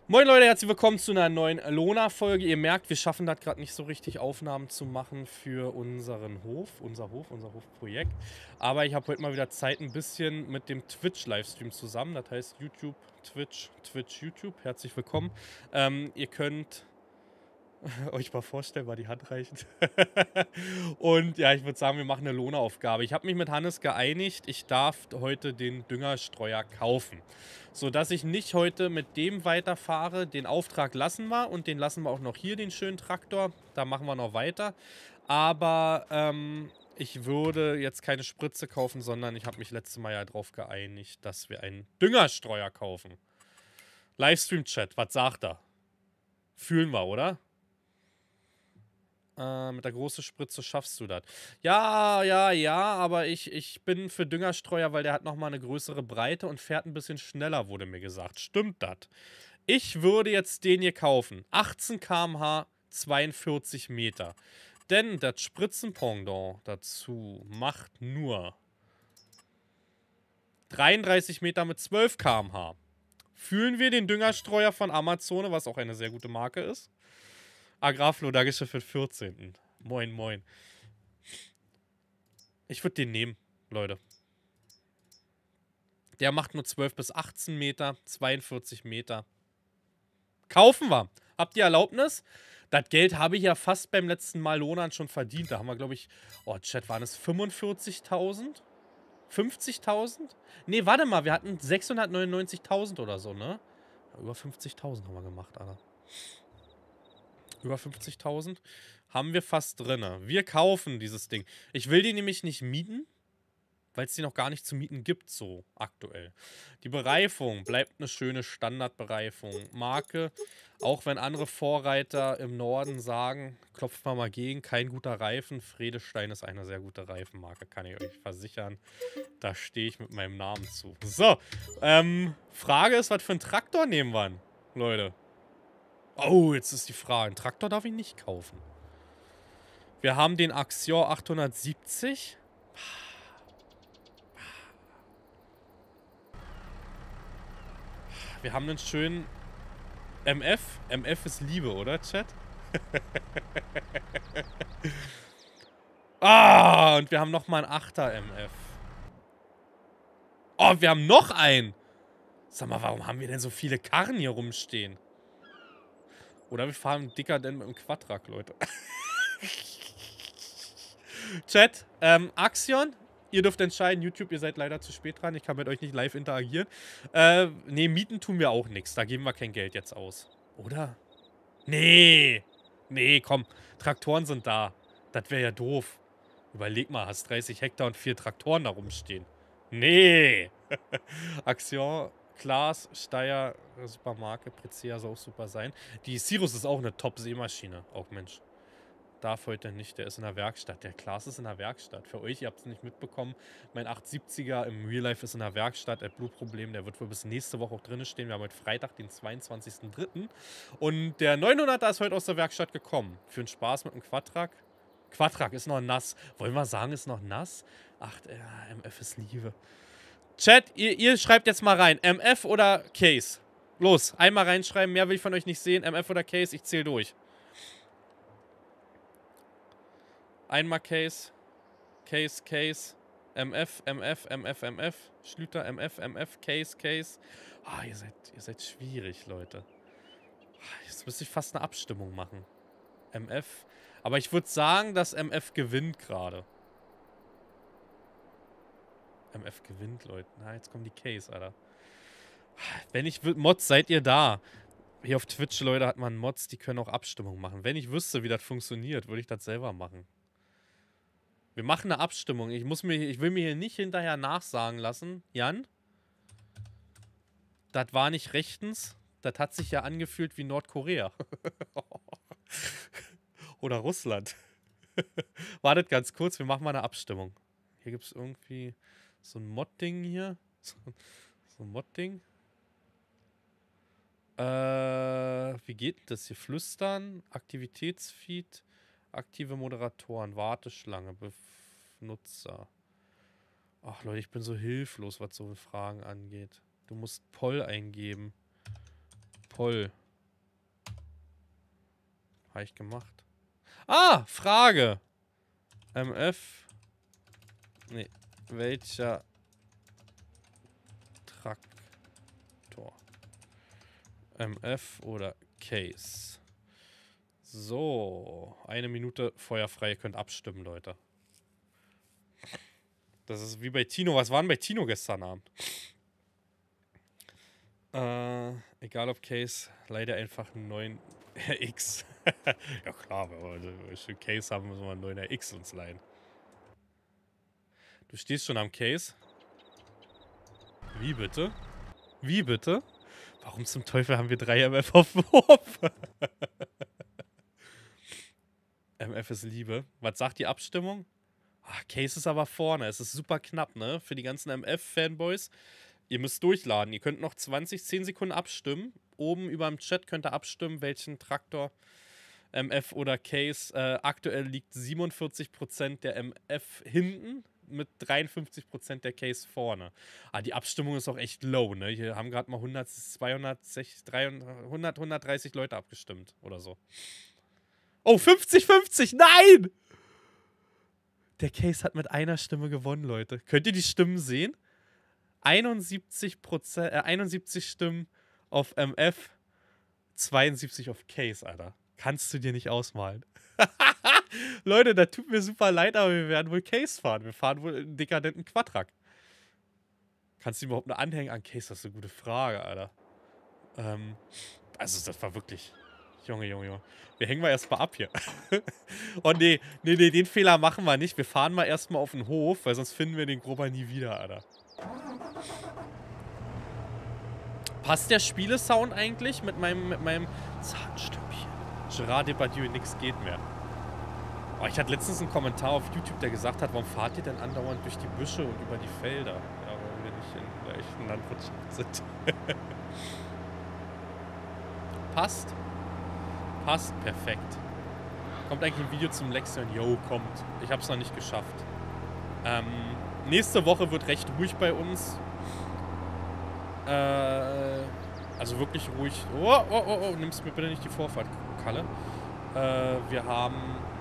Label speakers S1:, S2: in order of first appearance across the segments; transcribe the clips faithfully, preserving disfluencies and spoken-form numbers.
S1: Moin Leute, herzlich willkommen zu einer neuen Lona-Folge. Ihr merkt, wir schaffen das gerade nicht so richtig, Aufnahmen zu machen für unseren Hof, unser Hof, unser Hofprojekt. Aber ich habe heute mal wieder Zeit, ein bisschen mit dem Twitch-Livestream zusammen. Das heißt YouTube, Twitch, Twitch, YouTube. Herzlich willkommen. Ähm, ihr könnt euch mal vorstellen, mal die Hand reichen. Und ja, ich würde sagen, wir machen eine Lohnaufgabe. Ich habe mich mit Hannes geeinigt, ich darf heute den Düngerstreuer kaufen. Sodass ich nicht heute mit dem weiterfahre. Den Auftrag lassen wir und den lassen wir auch noch hier, den schönen Traktor. Da machen wir noch weiter. Aber ähm, ich würde jetzt keine Spritze kaufen, sondern ich habe mich letztes Mal ja darauf geeinigt, dass wir einen Düngerstreuer kaufen. Livestream-Chat, was sagt er? Fühlen wir, oder? Äh, mit der großen Spritze schaffst du das. Ja, ja, ja, aber ich, ich bin für Düngerstreuer, weil der hat nochmal eine größere Breite und fährt ein bisschen schneller, wurde mir gesagt. Stimmt das? Ich würde jetzt den hier kaufen. achtzehn Kilometer pro Stunde, zweiundvierzig Meter. Denn das Spritzenpendant dazu macht nur dreiunddreißig Meter mit zwölf Kilometer pro Stunde. Fühlen wir den Düngerstreuer von Amazone, was auch eine sehr gute Marke ist. Agrarflo, Dankeschön für den vierzehnten Moin, moin. Ich würde den nehmen, Leute. Der macht nur zwölf bis achtzehn Meter, zweiundvierzig Meter. Kaufen wir. Habt ihr Erlaubnis? Das Geld habe ich ja fast beim letzten Mal Lohnern schon verdient. Da haben wir, glaube ich, oh, Chat, waren es fünfundvierzigtausend? fünfzigtausend? Nee, warte mal, wir hatten sechshundertneunundneunzigtausend oder so, ne? Über fünfzigtausend haben wir gemacht, Alter. Über fünfzigtausend haben wir fast drin. Wir kaufen dieses Ding. Ich will die nämlich nicht mieten, weil es die noch gar nicht zu mieten gibt, so aktuell. Die Bereifung bleibt eine schöne Standardbereifung. Marke, auch wenn andere Vorreiter im Norden sagen, klopft mal mal gegen, kein guter Reifen. Vredestein ist eine sehr gute Reifenmarke, kann ich euch versichern. Da stehe ich mit meinem Namen zu. So, ähm, Frage ist, was für einen Traktor nehmen wir, Leute? Oh, jetzt ist die Frage. Einen Traktor darf ich nicht kaufen. Wir haben den Axior achthundertsiebzig. Wir haben einen schönen M F. M F ist Liebe, oder, Chat? Ah, und wir haben nochmal einen achter M F. Oh, wir haben noch einen. Sag mal, warum haben wir denn so viele Karren hier rumstehen? Oder wir fahren dicker denn mit dem Quadrak, Leute. Chat, ähm, Axion, ihr dürft entscheiden. YouTube, ihr seid leider zu spät dran. Ich kann mit euch nicht live interagieren. Äh, nee, mieten tun wir auch nichts. Da geben wir kein Geld jetzt aus. Oder? Nee. Nee, komm. Traktoren sind da. Das wäre ja doof. Überleg mal, hast dreißig Hektar und vier Traktoren da rumstehen. Nee. Axion, Klaas, Steyr, Supermarke, Prezia soll auch super sein. Die Cirrus ist auch eine Top-Seemaschine. Auch Mensch. Darf heute nicht, der ist in der Werkstatt. Der Klaas ist in der Werkstatt. Für euch, ihr habt es nicht mitbekommen, mein achthundertsiebziger im Real Life ist in der Werkstatt. Der Blutproblem, der wird wohl bis nächste Woche auch drin stehen. Wir haben heute Freitag, den zweiundzwanzigsten dritten Und der neunhunderter ist heute aus der Werkstatt gekommen. Für einen Spaß mit dem Quadrak. Quadrak ist noch nass. Wollen wir sagen, ist noch nass? Ach, ja, M F ist Liebe. Chat, ihr, ihr schreibt jetzt mal rein. M F oder Case? Los, einmal reinschreiben. Mehr will ich von euch nicht sehen. M F oder Case? Ich zähle durch. Einmal Case, Case, Case, M F, M F, M F, M F, Schlüter, M F, M F, Case, Case. Ah, ihr seid, ihr seid schwierig, Leute. Jetzt müsste ich fast eine Abstimmung machen. M F. Aber ich würde sagen, dass M F gewinnt gerade. M F gewinnt, Leute. Na, jetzt kommen die Case, Alter. Wenn ich... Mods, seid ihr da? Hier auf Twitch, Leute, hat man Mods, die können auch Abstimmung machen. Wenn ich wüsste, wie das funktioniert, würde ich das selber machen. Wir machen eine Abstimmung. Ich, muss mir, ich will mir hier nicht hinterher nachsagen lassen. Jan? Das war nicht rechtens. Das hat sich ja angefühlt wie Nordkorea. Oder Russland. Wartet ganz kurz, wir machen mal eine Abstimmung. Hier gibt es irgendwie so ein Mod-Ding hier. So, so ein Mod-Ding. Äh, wie geht das hier? Flüstern, Aktivitätsfeed, aktive Moderatoren, Warteschlange, Benutzer. Ach Leute, ich bin so hilflos, was so Fragen angeht. Du musst Poll eingeben. Poll. Habe ich gemacht. Ah, Frage. M F. Nee. Welcher Traktor? M F oder Case? So. Eine Minute feuerfrei. Ihr könnt abstimmen, Leute. Das ist wie bei Tino. Was war denn bei Tino gestern Abend? Äh, egal ob Case, leider einfach einen neuen R X. Ja klar, wenn wir einen Case haben, müssen wir einen neuen R X uns leihen. Du stehst schon am Case? Wie bitte? Wie bitte? Warum zum Teufel haben wir drei M F auf dem Hof? M F ist Liebe. Was sagt die Abstimmung? Ach, Case ist aber vorne. Es ist super knapp, ne? Für die ganzen M F-Fanboys. Ihr müsst durchladen. Ihr könnt noch zwanzig, zehn Sekunden abstimmen. Oben über dem Chat könnt ihr abstimmen, welchen Traktor, M F oder Case. Äh, aktuell liegt siebenundvierzig Prozent der M F hinten mit dreiundfünfzig Prozent der Case vorne. Ah, die Abstimmung ist auch echt low, ne? Hier haben gerade mal hundert, zweihundertsechzig, dreihundert, hundert, hundertdreißig Leute abgestimmt oder so. Oh, fünfzig fünfzig, nein! Der Case hat mit einer Stimme gewonnen, Leute. Könnt ihr die Stimmen sehen? einundsiebzig Prozent, äh, einundsiebzig Stimmen auf M F, zweiundsiebzig auf Case, Alter. Kannst du dir nicht ausmalen. Leute, das tut mir super leid, aber wir werden wohl Case fahren. Wir fahren wohl einen dekadenten Quadrak. Kannst du überhaupt eine Anhängen an Case? Das ist eine gute Frage, Alter. Ähm, also das war wirklich... Junge, Junge, Junge. Wir hängen mal erstmal ab hier. Oh nee, nee, nee, den Fehler machen wir nicht. Wir fahren mal erstmal auf den Hof, weil sonst finden wir den Grober nie wieder, Alter. Passt der Spielesound eigentlich mit meinem, mit meinem Zahnstümpchen? Gerard Depardieu, nix geht mehr. Oh, ich hatte letztens einen Kommentar auf YouTube, der gesagt hat, warum fahrt ihr denn andauernd durch die Büsche und über die Felder? Ja, weil wir nicht in der echten Landwirtschaft sind. Passt. Passt, perfekt. Kommt eigentlich ein Video zum Lexion? Yo, kommt. Ich hab's noch nicht geschafft. Ähm, nächste Woche wird recht ruhig bei uns. Äh, also wirklich ruhig. Oh, oh, oh, oh, nimmst mir bitte nicht die Vorfahrt, Kalle. Äh, wir haben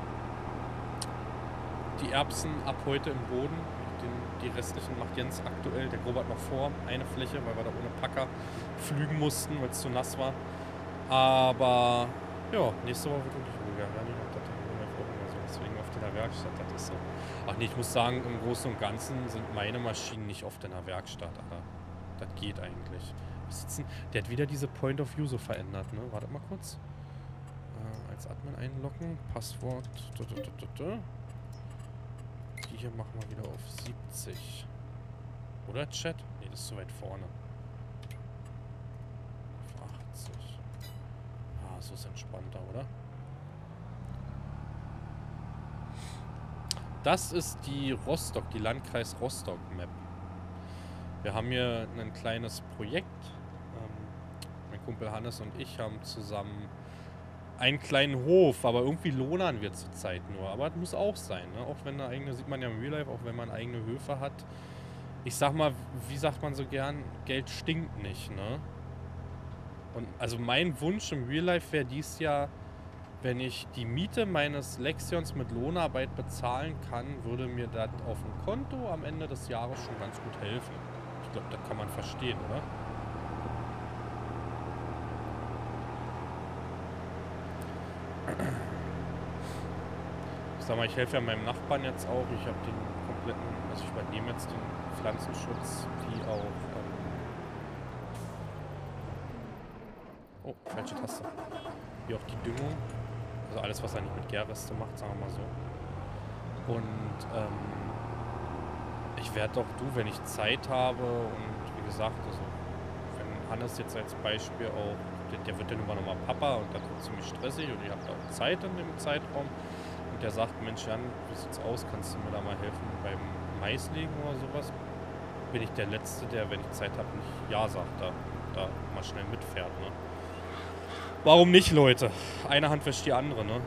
S1: die Erbsen ab heute im Boden. Den, die restlichen macht Jens aktuell. Der Robert noch vor. Eine Fläche, weil wir da ohne Packer pflügen mussten, weil es zu nass war. Aber ja, nächste Woche wird wirklich ruhiger. Ja, nicht noch das so. Deswegen oft in der Werkstatt. Das ist so. Ach nee, ich muss sagen, im Großen und Ganzen sind meine Maschinen nicht oft in der Werkstatt, aber das geht eigentlich. Wir sitzen, der hat wieder diese Point of View so verändert, ne? Wartet mal kurz. Äh, als Admin einloggen. Passwort. Da, da, da, da, da. Die hier machen wir wieder auf siebzig. Oder Chat? Ne, das ist zu weit vorne. Auf achtzig. Ah, so ist entspannter, oder? Das ist die Rostock, die Landkreis Rostock-Map. Wir haben hier ein kleines Projekt. Ähm, mein Kumpel Hannes und ich haben zusammen einen kleinen Hof, aber irgendwie lohnern wir zurzeit nur. Aber das muss auch sein, ne? Auch wenn eine eigene, sieht man ja im Real Life, auch wenn man eigene Höfe hat. Ich sag mal, wie sagt man so gern, Geld stinkt nicht, ne? Und also mein Wunsch im Real Life wäre dies Jahr, wenn ich die Miete meines Lexions mit Lohnarbeit bezahlen kann, würde mir das auf dem Konto am Ende des Jahres schon ganz gut helfen. Ich glaube, das kann man verstehen, oder? Ich sag mal, ich helfe ja meinem Nachbarn jetzt auch. Ich habe den kompletten, also ich übernehme jetzt den Pflanzenschutz, wie auch... Ähm oh, falsche Taste. Wie auch die Düngung. Also alles, was er nicht mit Gärreste macht, sagen wir mal so. Und ähm, ich werde doch du, wenn ich Zeit habe und wie gesagt, also wenn Hannes jetzt als Beispiel auch, der, der wird dann immer nochmal Papa und das wird ziemlich stressig und ich habe da auch Zeit in dem Zeitraum. Und der sagt, Mensch Jan, wie sieht's aus, kannst du mir da mal helfen beim Maislegen oder sowas? Bin ich der Letzte, der, wenn ich Zeit habe, nicht Ja sagt, da, da mal schnell mitfährt, ne? Warum nicht, Leute? Eine Hand wäscht die andere, ne?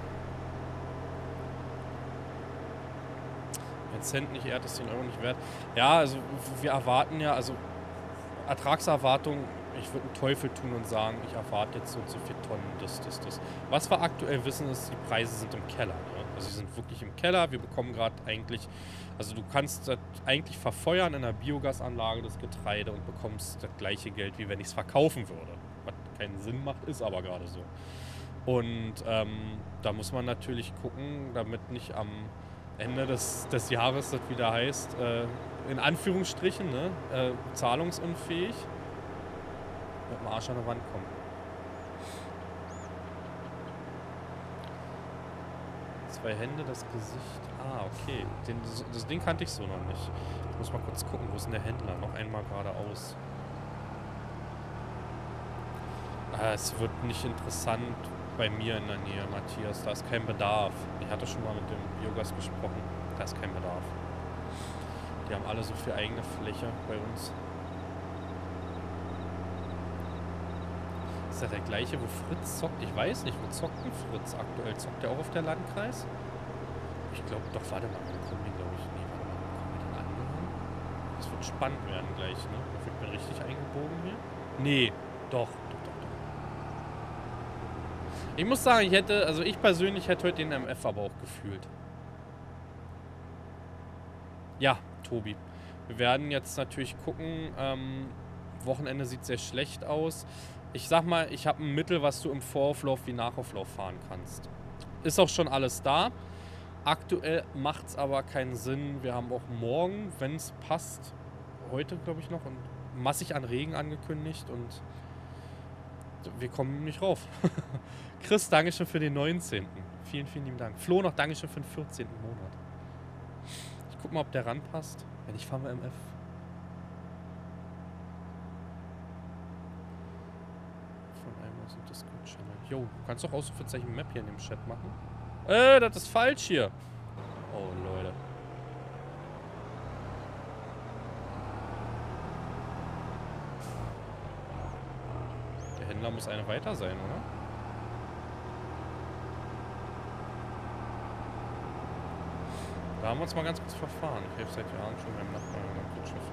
S1: Ein Cent nicht ehrt, ist den Euro nicht wert. Ja, also wir erwarten ja, also Ertragserwartung Ich würde einen Teufel tun und sagen, ich erwarte jetzt so und so viel Tonnen, das, das, das. Was wir aktuell wissen, ist, die Preise sind im Keller. Ne? Also sie sind wirklich im Keller. Wir bekommen gerade eigentlich, also du kannst das eigentlich verfeuern in einer Biogasanlage, das Getreide, und bekommst das gleiche Geld, wie wenn ich es verkaufen würde. Was keinen Sinn macht, ist aber gerade so. Und ähm, da muss man natürlich gucken, damit nicht am Ende des, des Jahres das wieder heißt, äh, in Anführungsstrichen, ne, äh, zahlungsunfähig, mit dem Arsch an der Wand kommen. Zwei Hände, das Gesicht. Ah, okay. Den, das, das Ding kannte ich so noch nicht. Ich muss mal kurz gucken, wo ist denn der Händler? Noch einmal geradeaus. Ah, es wird nicht interessant bei mir in der Nähe, Matthias. Da ist kein Bedarf. Ich hatte schon mal mit dem Biogas gesprochen. Da ist kein Bedarf. Die haben alle so viel eigene Fläche bei uns. Ist das der gleiche, wo Fritz zockt? Ich weiß nicht, wo zockt denn Fritz aktuell? Zockt der auch auf der Landkreis? Ich glaube, doch, warte mal, wir kommen den, glaube ich, nee, warte mal, kommen wir den anderen? Das wird spannend werden gleich, ne? Ich bin richtig eingebogen hier. Nee, doch, doch, doch, doch. Ich muss sagen, ich hätte, also ich persönlich hätte heute den M F aber auch gefühlt. Ja, Tobi. Wir werden jetzt natürlich gucken, ähm, Wochenende sieht sehr schlecht aus. Ich sag mal, ich habe ein Mittel, was du im Vorauflauf wie Nachauflauf fahren kannst. Ist auch schon alles da. Aktuell macht es aber keinen Sinn. Wir haben auch morgen, wenn es passt, heute glaube ich noch, und massig an Regen angekündigt und wir kommen nicht rauf. Chris, Dankeschön für den neunzehnten Vielen, vielen lieben Dank. Flo, noch Dankeschön für den vierzehnten Monat. Ich guck mal, ob der ranpasst. Wenn nicht, fahren wir M F. Von einmal sind das gut Channel. Jo, du kannst doch Ausrufezeichen Map hier in dem Chat machen. Äh, das ist falsch hier. Oh, Leute. Der Händler muss eine weiter sein, oder? Da haben wir uns mal ganz kurz verfahren. Ich helfe seit Jahren schon beim Nachbarn und beim Wirtschaft.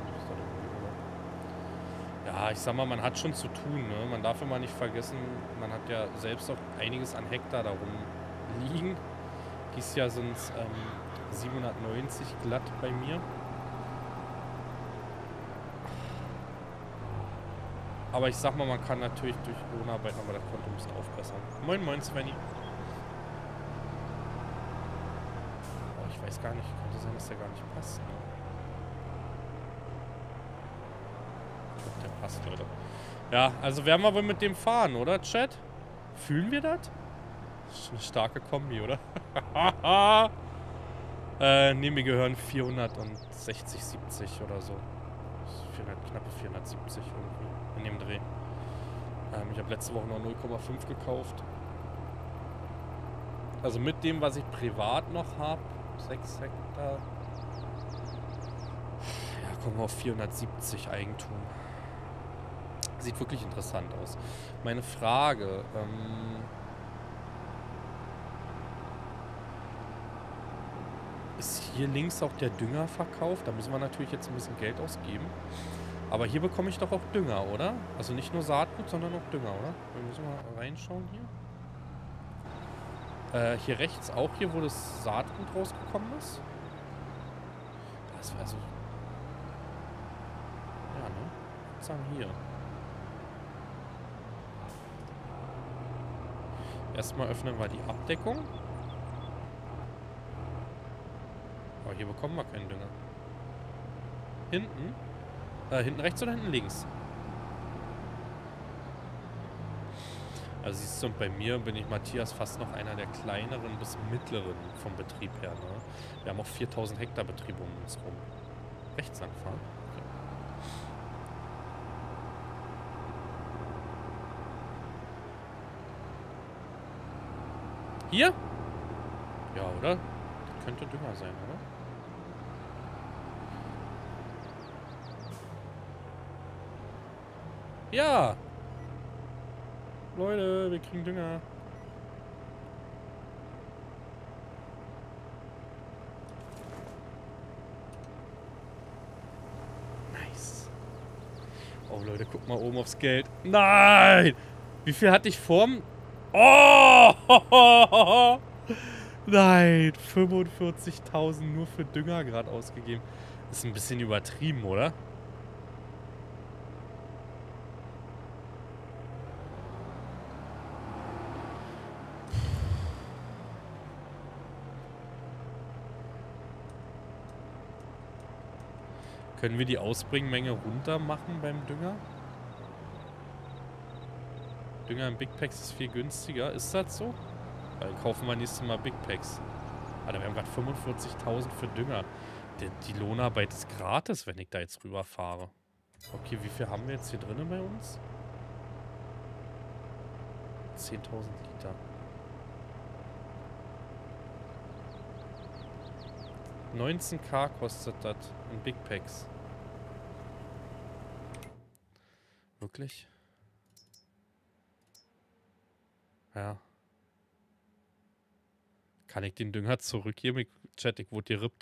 S1: Ja, ich sag mal, man hat schon zu tun, ne? Man darf immer nicht vergessen, man hat ja selbst auch einiges an Hektar darum liegen. Dieses Jahr sind es ähm, siebenhundertneunzig glatt bei mir. Aber ich sag mal, man kann natürlich durch Lohnarbeit nochmal das Konto ein bisschen aufbessern. Moin, moin, Svenny. Oh, ich weiß gar nicht, könnte sein, dass der gar nicht passt, ne? Ich glaub, der passt, Leute. Ja, also werden wir wohl mit dem fahren, oder, Chat? Fühlen wir das? Das ist eine starke Kombi, oder? äh, ne, mir gehören vierhundertsechzig, siebzig oder so. vierhundert, knappe vierhundertsiebzig irgendwie in dem Dreh. Ähm, ich habe letzte Woche noch null Komma fünf gekauft. Also mit dem, was ich privat noch habe, sechs Hektar. Ja, kommen wir auf vierhundertsiebzig Eigentum. Sieht wirklich interessant aus. Meine Frage, ähm... ist hier links auch der Dünger verkauft? Da müssen wir natürlich jetzt ein bisschen Geld ausgeben. Aber hier bekomme ich doch auch Dünger, oder? Also nicht nur Saatgut, sondern auch Dünger, oder? Wir müssen mal reinschauen hier. Äh, hier rechts auch hier, wo das Saatgut rausgekommen ist. Das wäre also... Ja, ne? Ich würde sagen hier. Erstmal öffnen wir die Abdeckung. Aber hier bekommen wir keinen Dünger. Hinten? Äh, hinten rechts oder hinten links? Also siehst du, und bei mir bin ich, Matthias, fast noch einer der kleineren bis mittleren vom Betrieb her. Ne? Wir haben auch viertausend Hektar Betrieb um uns rum. Rechts langfahren? Okay. Hier? Ja, oder? Das könnte Dünger sein, oder? Ja! Leute, wir kriegen Dünger. Nice. Oh, Oh, Leute, guck mal oben aufs Geld. Nein! Wie viel hatte ich vorm... Oh! Nein, fünfundvierzigtausend nur für Dünger gerade ausgegeben. Ist ein bisschen übertrieben, oder? Können wir die Ausbringmenge runter machen beim Dünger? Dünger in Big Packs ist viel günstiger. Ist das so? Dann kaufen wir nächstes Mal Big Packs. Alter, wir haben gerade fünfundvierzigtausend für Dünger. Die, die Lohnarbeit ist gratis, wenn ich da jetzt rüberfahre. Okay, wie viel haben wir jetzt hier drinnen bei uns? zehntausend Liter. neunzehntausend kostet das in Big Packs. Wirklich? Ja. Kann ich den Dünger zurückgeben? Ich, Chat, ich wurde gerippt.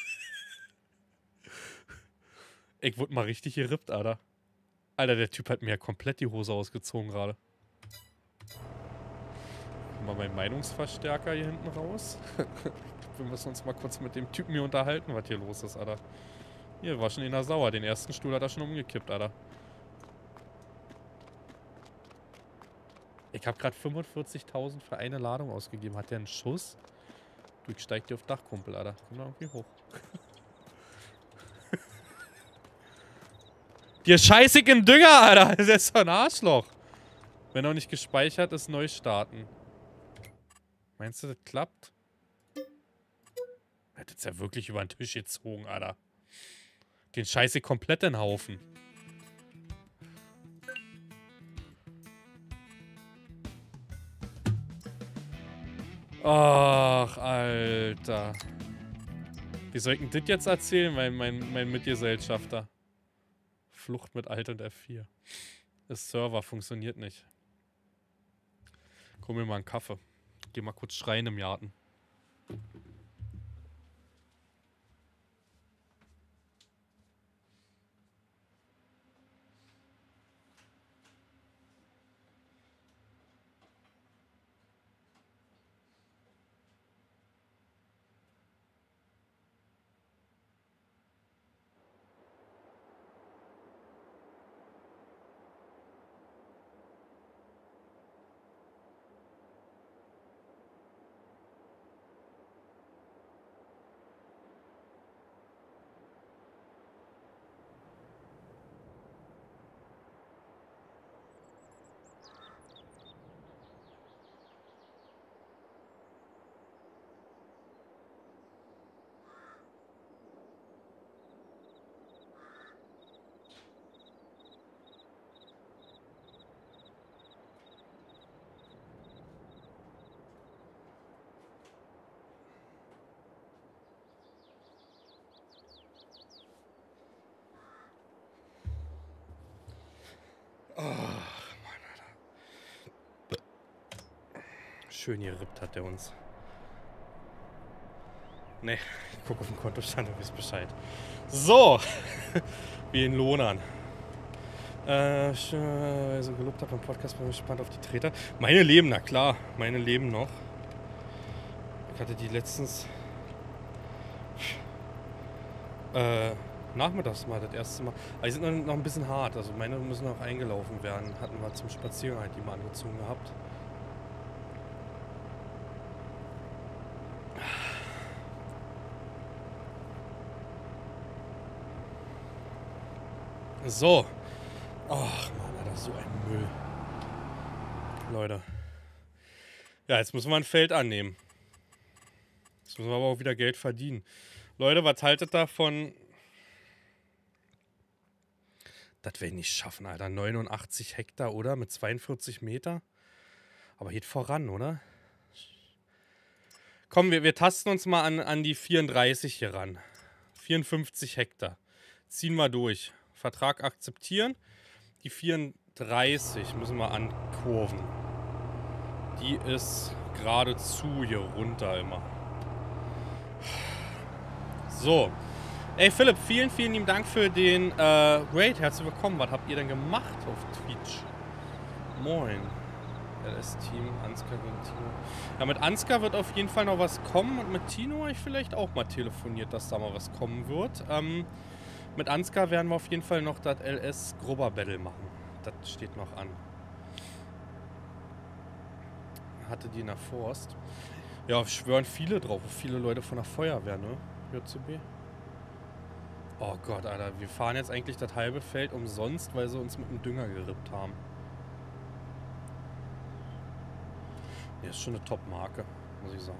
S1: Ich wurde mal richtig gerippt, Alter. Alter, der Typ hat mir ja komplett die Hose ausgezogen gerade. Mal meinen Meinungsverstärker hier hinten raus. Wir müssen uns mal kurz mit dem Typen hier unterhalten, was hier los ist, Alter. Hier, war schon einer sauer. Den ersten Stuhl hat er schon umgekippt, Alter. Ich habe gerade fünfundvierzigtausend für eine Ladung ausgegeben. Hat der einen Schuss? Du, ich steig dir auf Dach, Kumpel, Alter. Komm da irgendwie hoch. Dir scheiß ich in Dünger, Alter. Das ist doch ein Arschloch. Wenn noch nicht gespeichert ist, neu starten. Meinst du, das klappt? Hat jetzt ja wirklich über den Tisch gezogen, Alter. Den scheiß ich komplett in den Haufen. Ach, Alter. Wie soll ich denn das jetzt erzählen, mein, mein, mein Mitgesellschafter? Flucht mit Alt und F vier. Das Server funktioniert nicht. Komm mir mal einen Kaffee. Geh mal kurz schreien im Garten. Oh, Mann, Alter. Schön gerippt hat der uns. Ne, ich guck auf den Kontostand und wisst Bescheid. So, wie in Lohnern. Äh, also gelobt habe im Podcast, bin gespannt auf die Treter. Meine leben, na klar, meine leben noch. Ich hatte die letztens äh, nachmittags mal das erste Mal. Aber die sind noch, noch ein bisschen hart, also meine müssen noch eingelaufen werden. Hatten wir zum Spazieren halt die mal angezogen gehabt. So. Ach Mann, Alter, so ein Müll. Leute. Ja, jetzt müssen wir ein Feld annehmen. Jetzt müssen wir aber auch wieder Geld verdienen. Leute, was haltet davon? Das werde ich nicht schaffen, Alter. neunundachtzig Hektar, oder? Mit zweiundvierzig Meter? Aber geht voran, oder? Komm, wir, wir tasten uns mal an, an die vierunddreißig hier ran. vierundfünfzig Hektar. Ziehen wir durch. Vertrag akzeptieren. Die vierunddreißig müssen wir ankurven. Die ist geradezu hier runter immer. So. Ey, Philipp, vielen, vielen lieben Dank für den äh, Raid. Herzlich willkommen. Was habt ihr denn gemacht auf Twitch? Moin. L S-Team, Ansgar gegen Tino. Ja, mit Ansgar wird auf jeden Fall noch was kommen. Und mit Tino habe ich vielleicht auch mal telefoniert, dass da mal was kommen wird. Ähm, mit Ansgar werden wir auf jeden Fall noch das L S-Grubber-Battle machen. Das steht noch an. Hatte die in der Forst. Ja, schwören viele drauf. Viele Leute von der Feuerwehr, ne? J C B. Oh Gott, Alter. Wir fahren jetzt eigentlich das halbe Feld umsonst, weil sie uns mit dem Dünger gerippt haben. Ja, ist schon eine Top-Marke, muss ich sagen.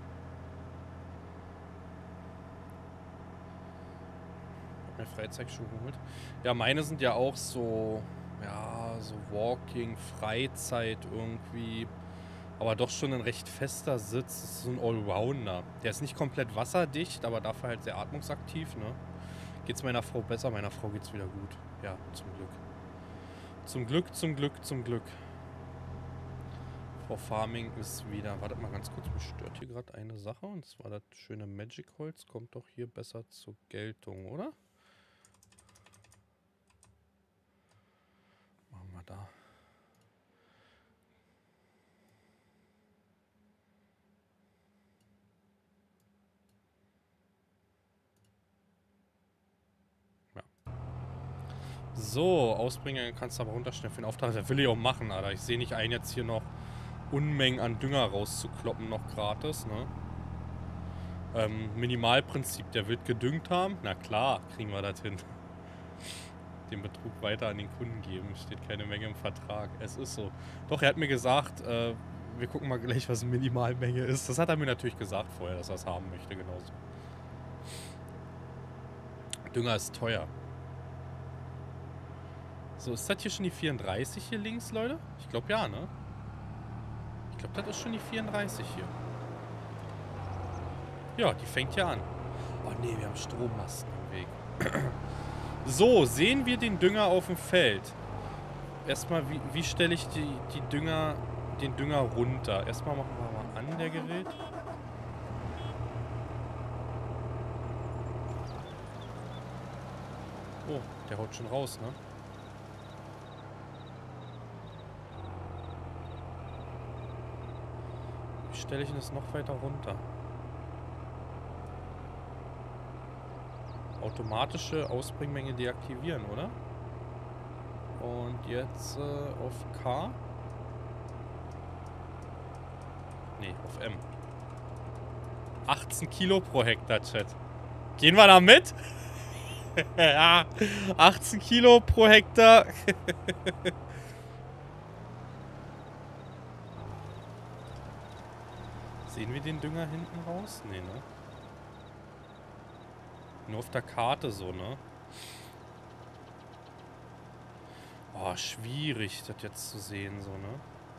S1: Hab mir Freizeitschuhe geholt. Ja, meine sind ja auch so, ja, so Walking, Freizeit irgendwie. Aber doch schon ein recht fester Sitz. Das ist so ein Allrounder. Der ist nicht komplett wasserdicht, aber dafür halt sehr atmungsaktiv, ne? Geht's meiner Frau besser? Meiner Frau geht's wieder gut. Ja, zum Glück. Zum Glück, zum Glück, zum Glück. Frau Farming ist wieder... Wartet mal ganz kurz, mich stört hier gerade eine Sache. Und zwar das schöne Magic-Holz kommt doch hier besser zur Geltung, oder? Machen wir da. Ja. So, Ausbringen kannst du aber runterstellen für den Auftrag. Das will ich auch machen, Alter. Ich sehe nicht ein, jetzt hier noch Unmengen an Dünger rauszukloppen, noch gratis, ne? Ähm, Minimalprinzip, der wird gedüngt haben. Na klar, kriegen wir das hin. Den Betrug weiter an den Kunden geben. Steht keine Menge im Vertrag. Es ist so. Doch, er hat mir gesagt, äh, wir gucken mal gleich, was eine Minimalmenge ist. Das hat er mir natürlich gesagt vorher, dass er es haben möchte, genauso. Dünger ist teuer. So, ist das hier schon die vierunddreißig hier links, Leute? Ich glaube ja, ne? Ich glaube, das ist schon die vierunddreißig hier. Ja, die fängt ja an. Oh nee, wir haben Strommasten im Weg. So, sehen wir den Dünger auf dem Feld. Erstmal, wie, wie stelle ich die, die Dünger, den Dünger runter? Erstmal machen wir mal an, der Gerät. Oh, der haut schon raus, ne? Wie stelle ich denn das noch weiter runter? Automatische Ausbringmenge deaktivieren, oder? Und jetzt äh, auf K. Nee, auf M. achtzehn Kilo pro Hektar, Chat. Gehen wir da mit? Ja, achtzehn Kilo pro Hektar. Sehen wir den Dünger hinten raus? Nee, ne? Nur auf der Karte so, ne? Oh, schwierig, das jetzt zu sehen, so, ne?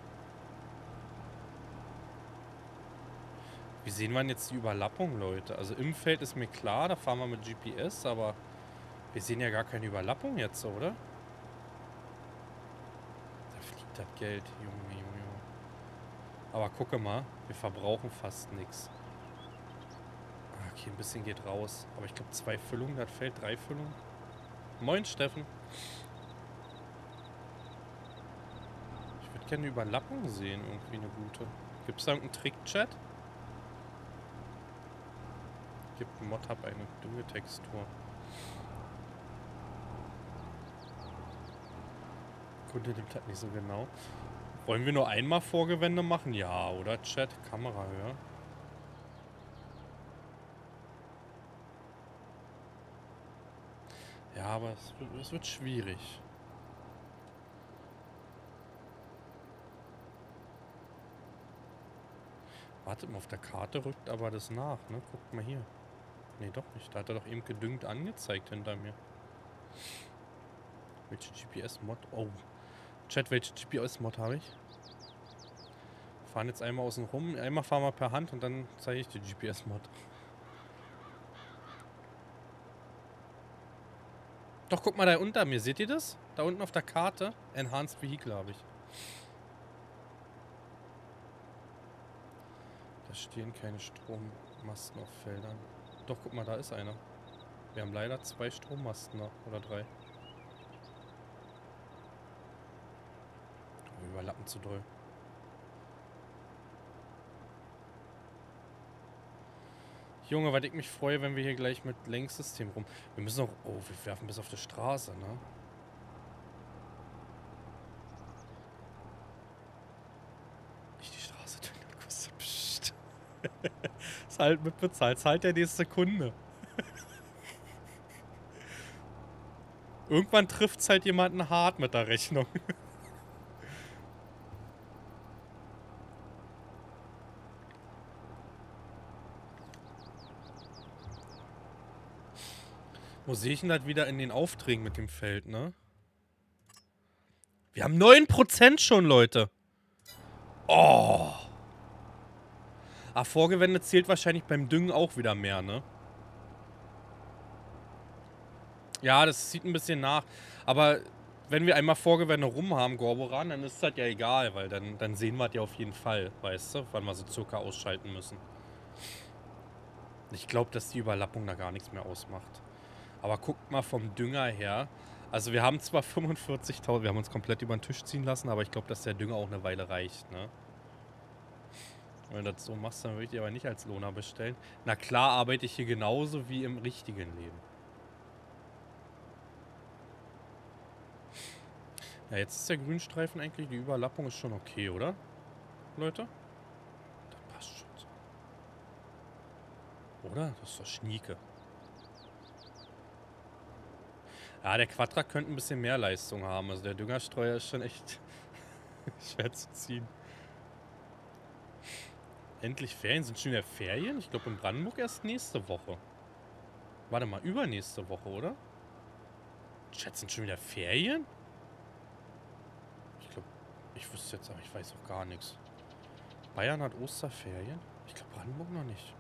S1: Wie sehen wir denn jetzt die Überlappung, Leute? Also im Feld ist mir klar, da fahren wir mit G P S, aber wir sehen ja gar keine Überlappung jetzt, oder? Da fliegt das Geld, Junge, Junge, Junge. Aber gucke mal, wir verbrauchen fast nichts. Okay, ein bisschen geht raus. Aber ich glaube, zwei Füllungen, das Feld, drei Füllungen. Moin, Steffen. Ich würde gerne eine Überlappung sehen, irgendwie eine gute. Gibt es da irgendeinen Trick-Chat? Gibt ein Mod-Hub eine Düngetextur. Kunde nimmt halt nicht so genau. Wollen wir nur einmal Vorgewände machen? Ja, oder Chat? Kamerahöhe. Ja, aber es wird, es wird schwierig. Wartet mal, auf der Karte rückt aber das nach, ne? Guckt mal hier. Nee, doch nicht. Da hat er doch eben gedüngt angezeigt hinter mir. Welche G P S-Mod? Oh. Chat, welche G P S-Mod habe ich? Wir fahren jetzt einmal außen rum. Einmal fahren wir per Hand und dann zeige ich die G P S-Mod. Doch, guck mal da unter mir. Seht ihr das? Da unten auf der Karte. Enhanced Vehicle habe ich. Da stehen keine Strommasten auf Feldern. Doch, guck mal, da ist einer. Wir haben leider zwei Strommasten noch. Oder drei. Oh, wir überlappen zu doll. Junge, was ich mich freue, wenn wir hier gleich mit Lenksystem rum... Wir müssen auch... Oh, wir werfen bis auf die Straße, ne? Nicht die Straße, kostet. Psst. Ist halt mitbezahlt. Zahlt der nächste Kunde. Irgendwann trifft es halt jemanden hart mit der Rechnung. Wo sehe ich denn das wieder in den Aufträgen mit dem Feld, ne? Wir haben neun Prozent schon, Leute. Oh. Ah, Vorgewende zählt wahrscheinlich beim Düngen auch wieder mehr, ne? Ja, das zieht ein bisschen nach. Aber wenn wir einmal Vorgewende rum haben, Gorboran, dann ist das ja egal, weil dann, dann sehen wir das ja auf jeden Fall, weißt du, wann wir so circa ausschalten müssen. Ich glaube, dass die Überlappung da gar nichts mehr ausmacht. Aber guckt mal vom Dünger her. Also wir haben zwar fünfundvierzigtausend, wir haben uns komplett über den Tisch ziehen lassen, aber ich glaube, dass der Dünger auch eine Weile reicht, ne? Wenn du das so machst, dann würde ich dir aber nicht als Lohner bestellen. Na klar arbeite ich hier genauso wie im richtigen Leben. Ja, jetzt ist der Grünstreifen eigentlich, die Überlappung ist schon okay, oder? Leute? Das passt schon so. Oder? Das ist doch Schnieke. Ja, der Quadra könnte ein bisschen mehr Leistung haben. Also der Düngerstreuer ist schon echt schwer zu ziehen. Endlich Ferien? Sind schon wieder Ferien? Ich glaube in Brandenburg erst nächste Woche. Warte mal, übernächste Woche, oder? Chat, sind schon wieder Ferien? Ich glaube, ich wüsste jetzt, aber ich weiß auch gar nichts. Bayern hat Osterferien? Ich glaube Brandenburg noch nicht.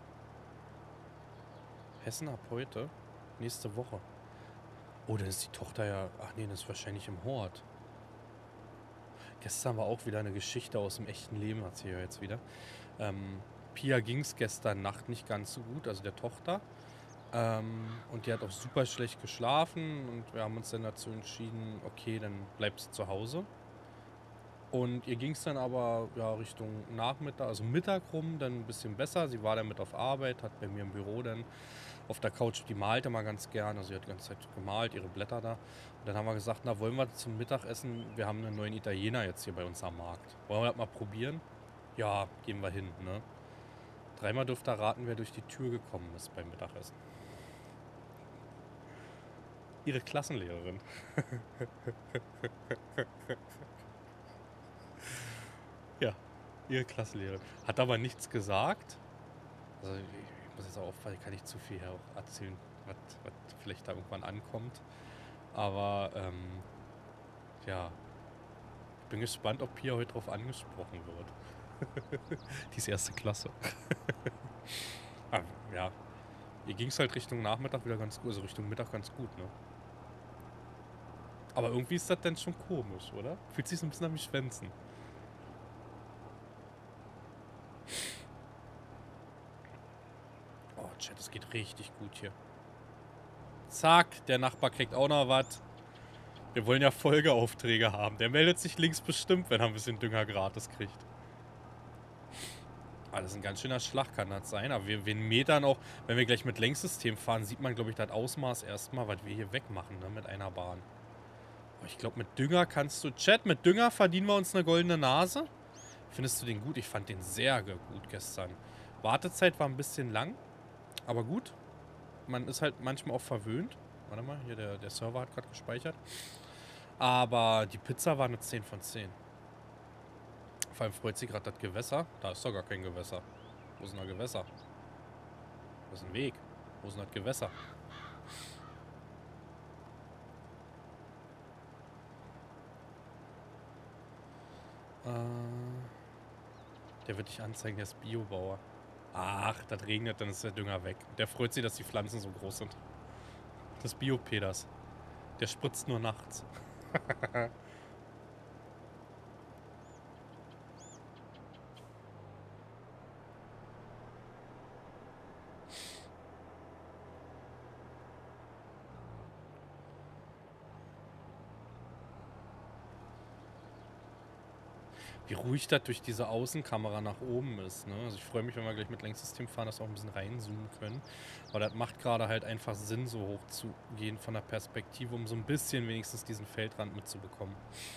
S1: Hessen ab heute? Nächste Woche. Oh, dann ist die Tochter ja... Ach nee, das ist wahrscheinlich im Hort. Gestern war auch wieder eine Geschichte aus dem echten Leben, hat sie ja jetzt wieder. Ähm, Pia ging es gestern Nacht nicht ganz so gut, also der Tochter. Ähm, und die hat auch super schlecht geschlafen und wir haben uns dann dazu entschieden, okay, dann bleibt sie zu Hause. Und ihr ging es dann aber ja, Richtung Nachmittag, also Mittag rum, dann ein bisschen besser. Sie war dann mit auf Arbeit, hat bei mir im Büro dann auf der Couch, die malte mal ganz gern, also sie hat die ganze Zeit gemalt, ihre Blätter da. Und dann haben wir gesagt, na wollen wir zum Mittagessen, wir haben einen neuen Italiener jetzt hier bei uns am Markt. Wollen wir das mal probieren? Ja, gehen wir hin, ne? Dreimal dürft ihr raten, wer durch die Tür gekommen ist beim Mittagessen. Ihre Klassenlehrerin. Ja, ihre Klassenlehrerin. Hat aber nichts gesagt. Also ich muss jetzt auch aufpassen, kann nicht zu viel auch erzählen, was, was vielleicht da irgendwann ankommt. Aber ähm, ja, ich bin gespannt, ob Pia heute drauf angesprochen wird. Die ist erste Klasse. Ah, ja, ihr ging es halt Richtung Nachmittag wieder ganz gut, also Richtung Mittag ganz gut, ne? Aber irgendwie ist das dann schon komisch, oder? Fühlt sich so ein bisschen an wie Schwänzen. Oh, Chat, das geht richtig gut hier. Zack, der Nachbar kriegt auch noch was. Wir wollen ja Folgeaufträge haben. Der meldet sich links bestimmt, wenn er ein bisschen Dünger gratis kriegt. Ah, das ist ein ganz schöner Schlag, kann das sein. Aber wir, wir metern auch, wenn wir gleich mit Lenksystem fahren, sieht man, glaube ich, das Ausmaß erstmal, was wir hier wegmachen, ne, mit einer Bahn. Oh, ich glaube, mit Dünger kannst du... Chat, mit Dünger verdienen wir uns eine goldene Nase. Findest du den gut? Ich fand den sehr gut gestern. Wartezeit war ein bisschen lang, aber gut. Man ist halt manchmal auch verwöhnt. Warte mal, hier, der, der Server hat gerade gespeichert. Aber die Pizza war eine zehn von zehn. Vor allem freut sich gerade das Gewässer. Da ist doch gar kein Gewässer. Wo ist denn das Gewässer? Das ist ein Weg. Wo ist denn das Gewässer? Äh, der wird dich anzeigen, der ist Biobauer. Ach, das regnet, dann ist der Dünger weg. Der freut sich, dass die Pflanzen so groß sind. Das Biopeders. Der spritzt nur nachts. wie ruhig das durch diese Außenkamera nach oben ist. Ne? Also ich freue mich, wenn wir gleich mit Lenksystem fahren, dass wir auch ein bisschen reinzoomen können. Aber das macht gerade halt einfach Sinn, so hoch zu gehen von der Perspektive, um so ein bisschen wenigstens diesen Feldrand mitzubekommen.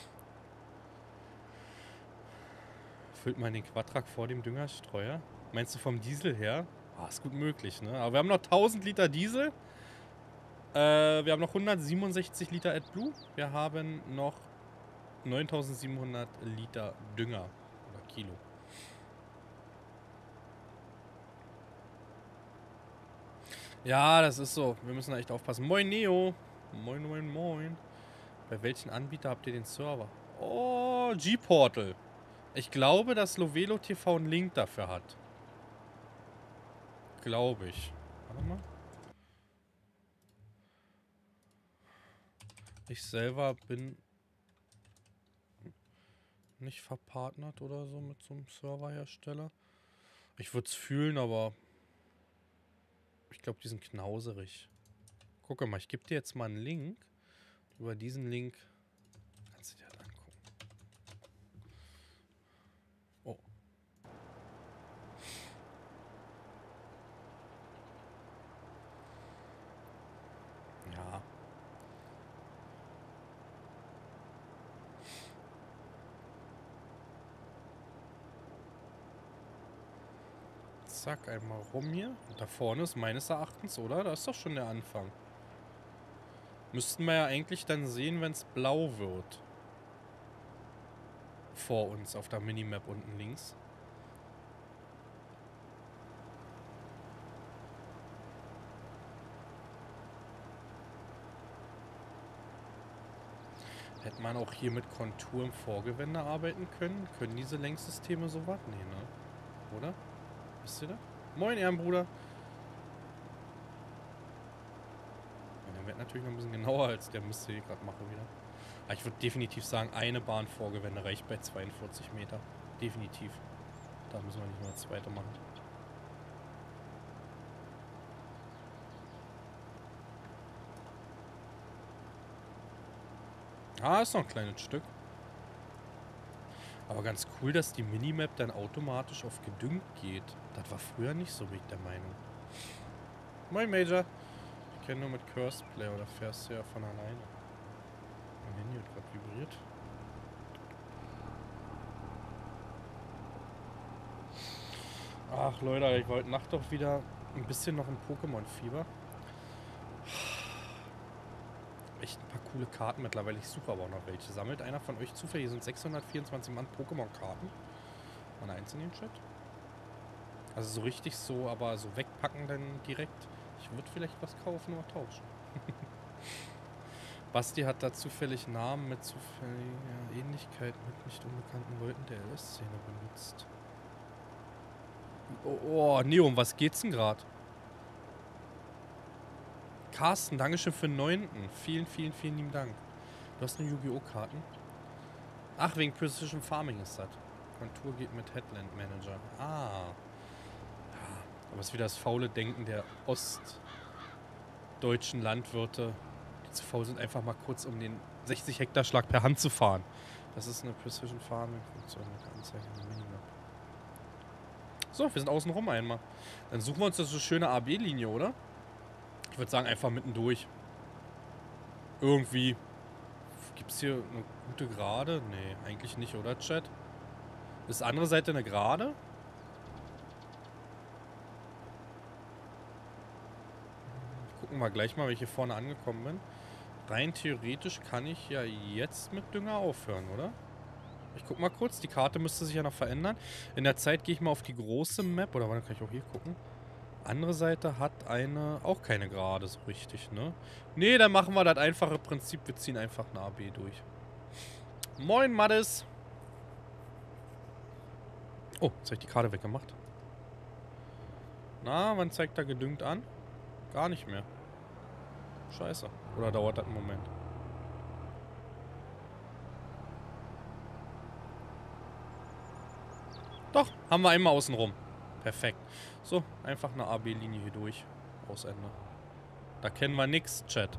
S1: Füllt man den Quadtrack vor dem Düngerstreuer? Meinst du vom Diesel her? Ah, ist gut möglich, ne? Aber wir haben noch tausend Liter Diesel. Äh, wir haben noch hundertsiebenundsechzig Liter AdBlue. Wir haben noch neuntausendsiebenhundert Liter Dünger oder Kilo. Ja, das ist so. Wir müssen da echt aufpassen. Moin, Neo. Moin, moin, moin. Bei welchen Anbieter habt ihr den Server? Oh, G-Portal. Ich glaube, dass Lovelo T V einen Link dafür hat. Glaube ich. Warte mal. Ich selber bin nicht verpartnert oder so mit so einem Serverhersteller. Ich würde es fühlen, aber ich glaube, die sind knauserig. Guck mal, ich gebe dir jetzt mal einen Link. Über diesen Link kannst du dir das angucken. Oh. Ja. Zack, einmal rum hier. Und da vorne ist meines Erachtens, oder? Da ist doch schon der Anfang. Müssten wir ja eigentlich dann sehen, wenn es blau wird. Vor uns auf der Minimap unten links. Hätte man auch hier mit Kontur im Vorgewende arbeiten können? Können diese Lenksysteme sowas? Nee, ne? Oder? Wisst ihr das? Moin, Ehrenbruder. Ja, der wird natürlich noch ein bisschen genauer als der Mist, den ich gerade mache wieder. Aber ich würde definitiv sagen, eine Bahn Vorgewende reicht bei zweiundvierzig Meter. Definitiv. Da müssen wir nicht nur eine zweite machen. Ah, ist noch ein kleines Stück. Aber ganz cool, dass die Minimap dann automatisch auf gedüngt geht. Das war früher nicht so, bin ich der Meinung. Moin, Major. Ich kenne nur mit Curse Play, oder fährst du ja von alleine. Mein Handy hat gerade vibriert. Ach, Leute, ich wollte Nacht doch wieder ein bisschen noch im Pokémon-Fieber. Echt ein paar coole Karten mittlerweile. Ich suche aber auch noch welche. Sammelt einer von euch zufällig? Hier sind sechshundertvierundzwanzig Mann Pokémon-Karten. Mal eins in den Chat. Also so richtig so, aber so wegpacken dann direkt. Ich würde vielleicht was kaufen oder tauschen. Basti hat da zufällig Namen mit zufälliger Ähnlichkeit mit nicht unbekannten Leuten der L S-Szene benutzt. Oh, oh, Neo, um was geht's denn gerade? Carsten, Dankeschön für den neunten Vielen, vielen, vielen lieben Dank. Du hast eine Yu-Gi-Oh! Karten? Ach, wegen Precision Farming ist das. Kontur geht mit Headland Manager. Ah. Ja, aber es ist wieder das faule Denken der ostdeutschen Landwirte, die zu faul sind, einfach mal kurz um den sechzig Hektar Schlag per Hand zu fahren. Das ist eine Precision Farming Funktion mit der Anzeige in der Minimap. So, wir sind außen rum einmal. Dann suchen wir uns das so schöne A B-Linie, oder? Ich würde sagen, einfach mittendurch. Irgendwie. Gibt es hier eine gute Gerade? Nee, eigentlich nicht, oder, Chat? Ist die andere Seite eine Gerade? Gucken wir gleich mal, wenn ich hier vorne angekommen bin. Rein theoretisch kann ich ja jetzt mit Dünger aufhören, oder? Ich guck mal kurz. Die Karte müsste sich ja noch verändern. In der Zeit gehe ich mal auf die große Map. Oder warte, kann ich auch hier gucken? Andere Seite hat eine, auch keine Gerade so richtig, ne? Ne, dann machen wir das einfache Prinzip. Wir ziehen einfach eine A B durch. Moin, Maddis. Oh, jetzt habe ich die Karte weggemacht. Na, wann zeigt er gedüngt an? Gar nicht mehr. Scheiße. Oder dauert das einen Moment? Doch, haben wir einmal außen rum. Perfekt. So, einfach eine A B-Linie hier durch. Aus Ende. Da kennen wir nix, Chat.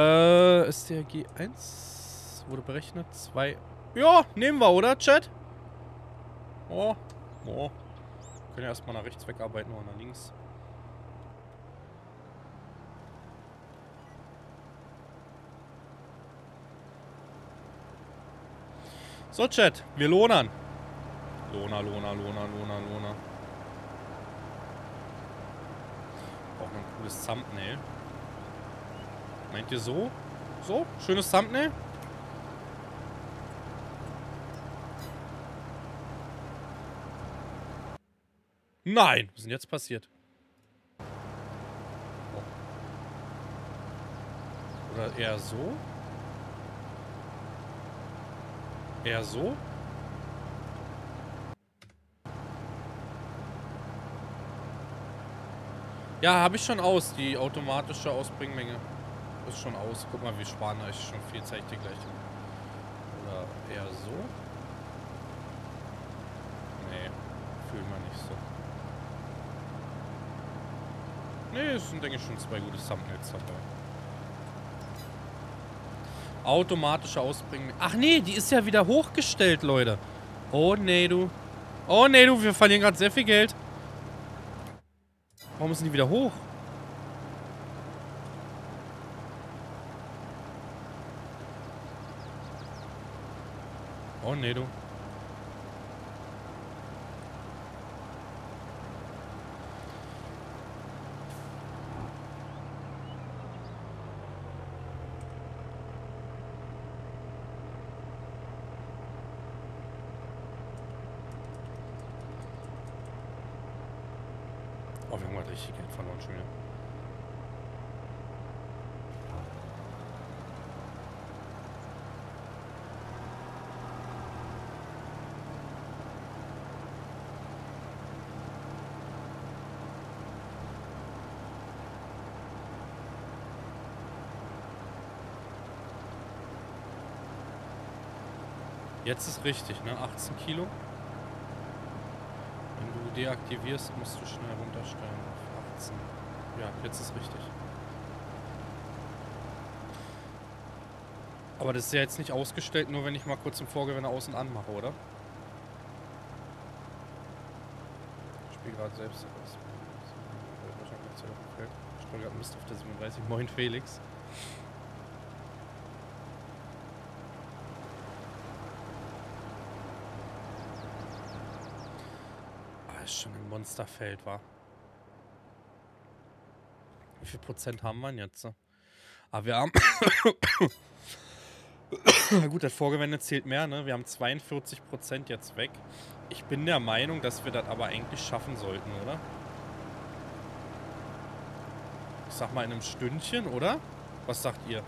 S1: Äh, ist der G eins? Wurde berechnet? zwei. Ja, nehmen wir, oder, Chat? Oh, oh. Können ja erstmal nach rechts wegarbeiten oder nach links. So, Chat. Wir lohnern. Lohner, Lohner, Lohner, Lohner, Lohner. Braucht noch ein cooles Thumbnail. Meint ihr so? So? Schönes Thumbnail? Nein! Was ist denn jetzt passiert? Oh. Oder eher so? Eher so? Ja, habe ich schon aus. Die automatische Ausbringmenge ist schon aus. Guck mal, wir sparen euch schon viel. Zeig ich dir gleich. Oder eher so? Nee, fühlen wir nicht so. Nee, es sind, denke ich, schon zwei gute Thumbnails dabei. Automatische Ausbringen. Ach nee, die ist ja wieder hochgestellt, Leute. Oh nee, du. Oh nee, du, wir verlieren gerade sehr viel Geld. Warum ist die wieder hoch? Oh nee, du. Oh, wir haben gerade richtig Geld verloren schon wieder. Jetzt ist richtig, ne? achtzehn Kilo. Wenn du deaktivierst, musst du schnell runterstellen auf achtzehn. Ja, jetzt ist richtig. Aber das ist ja jetzt nicht ausgestellt, nur wenn ich mal kurz im Vorgewende aus- und anmache, oder? Ich spiele gerade selbst. Ich spiele gerade Mist auf der siebenunddreißig. Moin Felix. Ist schon ein Monsterfeld, war. Wie viel Prozent haben wir denn jetzt? Aber wir haben... Na gut, das Vorgewende zählt mehr, ne? Wir haben zweiundvierzig Prozent jetzt weg. Ich bin der Meinung, dass wir das aber eigentlich schaffen sollten, oder? Ich sag mal in einem Stündchen, oder? Was sagt ihr?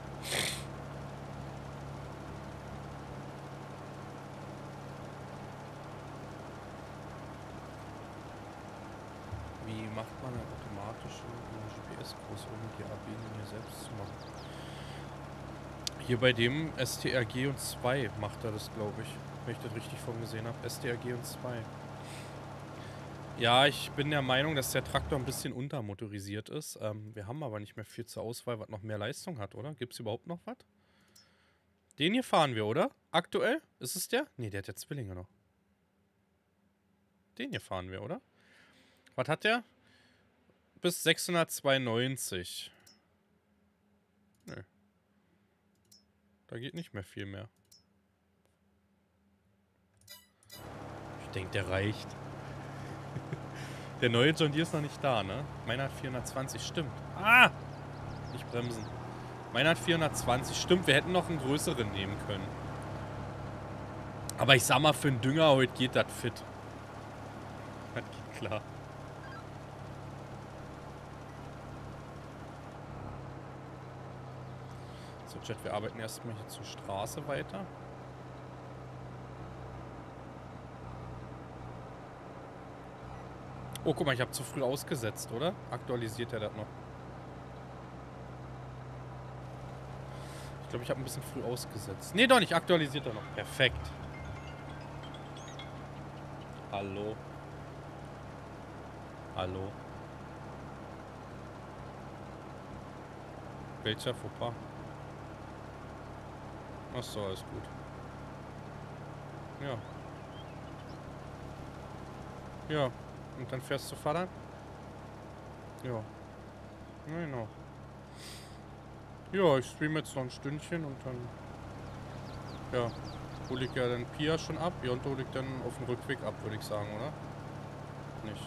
S1: Wie macht man eine automatische G P S-Kurs, ohne die A B-Linie selbst zu machen? Hier bei dem S T R G und zwei macht er das, glaube ich. Wenn ich das richtig von gesehen habe. S T R G und zwei. Ja, ich bin der Meinung, dass der Traktor ein bisschen untermotorisiert ist. Ähm, wir haben aber nicht mehr viel zur Auswahl, was noch mehr Leistung hat, oder? Gibt es überhaupt noch was? Den hier fahren wir, oder? Aktuell? Ist es der? Ne, der hat ja Zwillinge noch. Den hier fahren wir, oder? Was hat der? Bis sechshundertzweiundneunzig. Nö. Da geht nicht mehr viel mehr. Ich denke, der reicht. Der neue John Deere ist noch nicht da, ne? Meiner hat vierhundertzwanzig, stimmt. Ah! Nicht bremsen. Meiner hat vierhundertzwanzig, stimmt. Wir hätten noch einen größeren nehmen können. Aber ich sag mal, für einen Dünger heute geht das fit. Das geht klar. So, Chat, wir arbeiten erstmal hier zur Straße weiter. Oh, guck mal, ich habe zu früh ausgesetzt, oder? Aktualisiert er das noch? Ich glaube, ich habe ein bisschen früh ausgesetzt. Nee, doch nicht. Aktualisiert er noch. Perfekt. Hallo. Hallo. Welcher Fauxpas? Achso, alles gut. Ja. Ja. Und dann fährst du Vater? Ja. Ja, genau. Ja, ich streame jetzt noch ein Stündchen und dann... Ja. Hol ich ja dann Pia schon ab. Jonto hol ich dann auf dem Rückweg ab, würde ich sagen, oder? Nicht.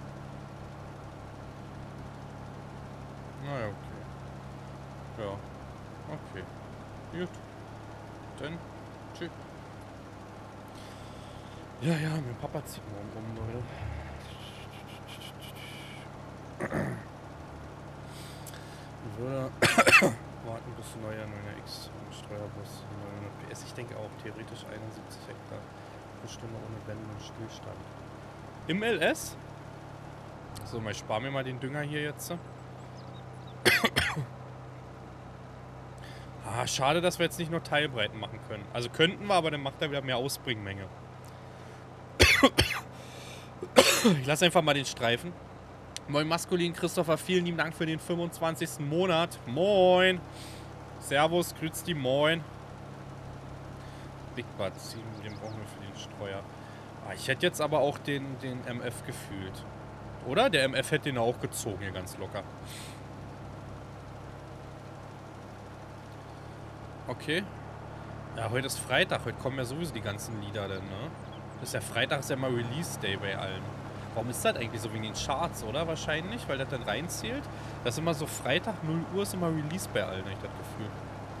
S1: Naja, okay. Ja. Okay. Gut. Dann. Tschüss. Ja, ja, mein Papa zieht morgen um, Leute. Ich würde warten, bis ein neuer neun X Steuerbus neunhundert P S. Ich denke auch theoretisch einundsiebzig Hektar pro Stunde ohne Wände und Stillstand. Im L S? So, mal ich spare mir mal den Dünger hier jetzt. Ah, schade, dass wir jetzt nicht nur Teilbreiten machen können. Also könnten wir, aber dann macht er wieder mehr Ausbringmenge. Ich lasse einfach mal den Streifen. Moin Maskulin, Christopher, vielen lieben Dank für den fünfundzwanzigsten Monat. Moin. Servus, grüß die, moin. Big Bud, den brauchen wir für den Streuer. Ah, ich hätte jetzt aber auch den, den M F gefühlt. Oder? Der M F hätte den auch gezogen hier ganz locker. Okay. Ja, heute ist Freitag. Heute kommen ja sowieso die ganzen Lieder dann, ne? Das ist ja Freitag, ist ja mal Release Day bei allen. Warum ist das eigentlich so wegen den Charts, oder? Wahrscheinlich, weil das dann reinzählt. Das ist immer so Freitag, null Uhr ist immer Release bei allen, habe ich das Gefühl.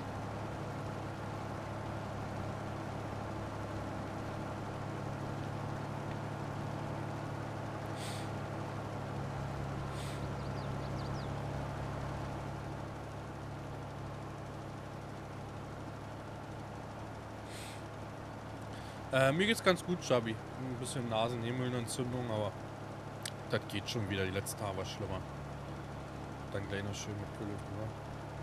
S1: Äh, mir geht's ganz gut, Schabi. Ein bisschen Nasennebenhöhlenentzündung, aber das geht schon wieder. Die letzten Tage war schlimmer. Dann gleich noch schön mit Pille drüber.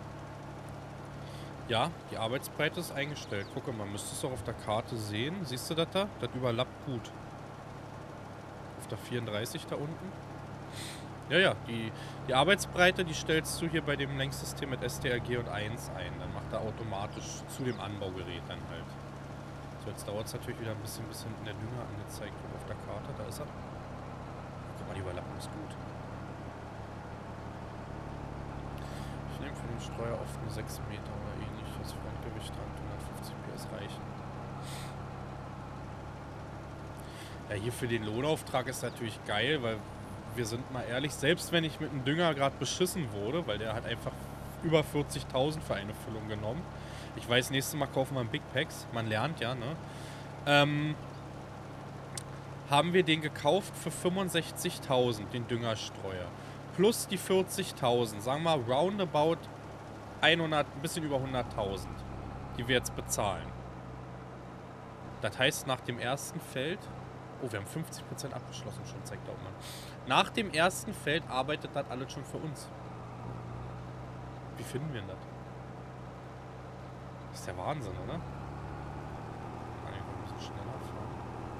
S1: Ja, die Arbeitsbreite ist eingestellt. Gucke mal, müsstest du auch auf der Karte sehen. Siehst du das da? Das überlappt gut. Auf der vierunddreißig da unten. Ja, ja, die, die Arbeitsbreite, die stellst du hier bei dem Lenksystem mit S T R G und eins ein. Dann macht er automatisch zu dem Anbaugerät dann halt. So, jetzt dauert es natürlich wieder ein bisschen, bis hinten der Dünger angezeigt wird auf der Karte. Da ist er. Guck mal, die Überlappung ist gut. Ich nehme für den Streuer oft eine sechs Meter oder ähnliches. Frontgewicht an hundertfünfzig P S reichen. Ja, hier für den Lohnauftrag ist natürlich geil, weil wir sind mal ehrlich, selbst wenn ich mit dem Dünger gerade beschissen wurde, weil der hat einfach über vierzigtausend für eine Füllung genommen. Ich weiß, nächstes Mal kaufen wir einen Big Packs. Man lernt ja, ne? Ähm, haben wir den gekauft für fünfundsechzigtausend, den Düngerstreuer. Plus die vierzigtausend. Sagen wir mal roundabout hundert, ein bisschen über hunderttausend, die wir jetzt bezahlen. Das heißt, nach dem ersten Feld... Oh, wir haben fünfzig Prozent abgeschlossen schon, zeigt auch mal. Nach dem ersten Feld arbeitet das alles schon für uns. Wie finden wir denn das? Das ist der Wahnsinn, oder? Kann ich mal ein bisschen schneller fahren.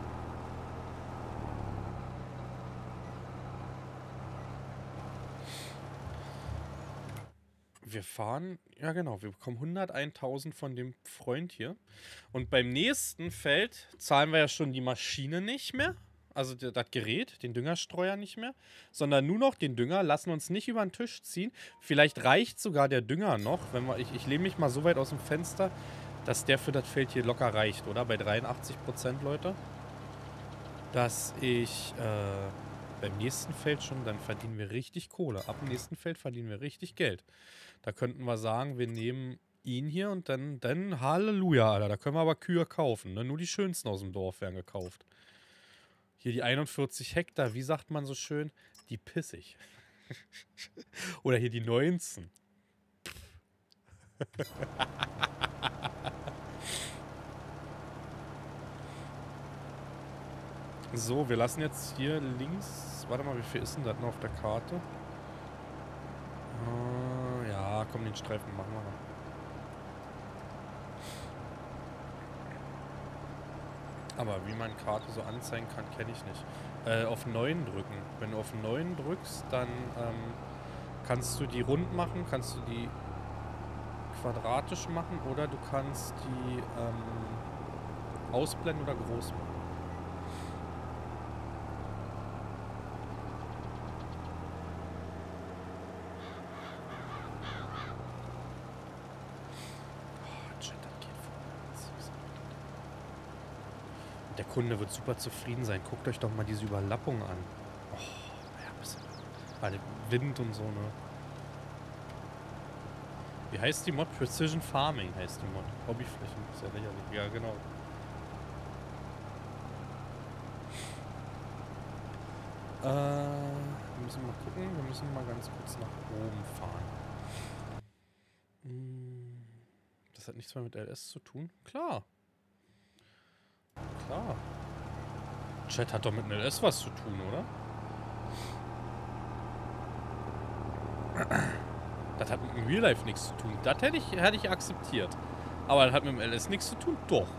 S1: Wir fahren, ja genau, wir bekommen hunderteintausend von dem Freund hier. Und beim nächsten Feld zahlen wir ja schon die Maschine nicht mehr. Also das Gerät, den Düngerstreuer nicht mehr, sondern nur noch den Dünger, lassen uns nicht über den Tisch ziehen. Vielleicht reicht sogar der Dünger noch, wenn wir, ich, ich lehne mich mal so weit aus dem Fenster, dass der für das Feld hier locker reicht, oder? Bei dreiundachtzig Prozent, Leute. Dass ich äh, beim nächsten Feld schon, dann verdienen wir richtig Kohle. Ab dem nächsten Feld verdienen wir richtig Geld. Da könnten wir sagen, wir nehmen ihn hier und dann, dann Halleluja, Alter, da können wir aber Kühe kaufen. Ne? Nur die schönsten aus dem Dorf werden gekauft. Hier die einundvierzig Hektar, wie sagt man so schön? Die pissig. Oder hier die neunzehn. So, wir lassen jetzt hier links... Warte mal, wie viel ist denn das noch auf der Karte? Uh, ja, komm, den Streifen machen wir noch. Aber wie man Karte so anzeigen kann, kenne ich nicht. Äh, auf neun drücken. Wenn du auf neun drückst, dann ähm, kannst du die rund machen, kannst du die quadratisch machen oder du kannst die ähm, ausblenden oder groß machen. Der Kunde wird super zufrieden sein. Guckt euch doch mal diese Überlappung an. Oh, ja, ein bisschen. Weil Wind und so, ne? Wie heißt die Mod? Precision Farming heißt die Mod. Hobbyflächen. Ist ja lächerlich. Ja, genau. Äh, wir müssen mal gucken. Wir müssen mal ganz kurz nach oben fahren. Das hat nichts mehr mit L S zu tun? Klar. Klar. Chat hat doch mit L S was zu tun, oder? Das hat mit dem Real Life nichts zu tun. Das hätte ich, hätte ich akzeptiert. Aber das hat mit dem L S nichts zu tun? Doch.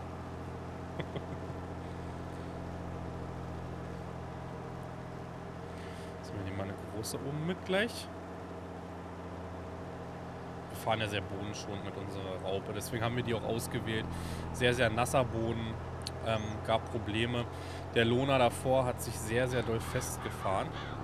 S1: Jetzt nehmen wir mal eine große oben mit gleich. Wir fahren ja sehr bodenschonend mit unserer Raupe. Deswegen haben wir die auch ausgewählt. Sehr, sehr nasser Boden. Ähm, gab Probleme. Der Lohner davor hat sich sehr, sehr doll festgefahren.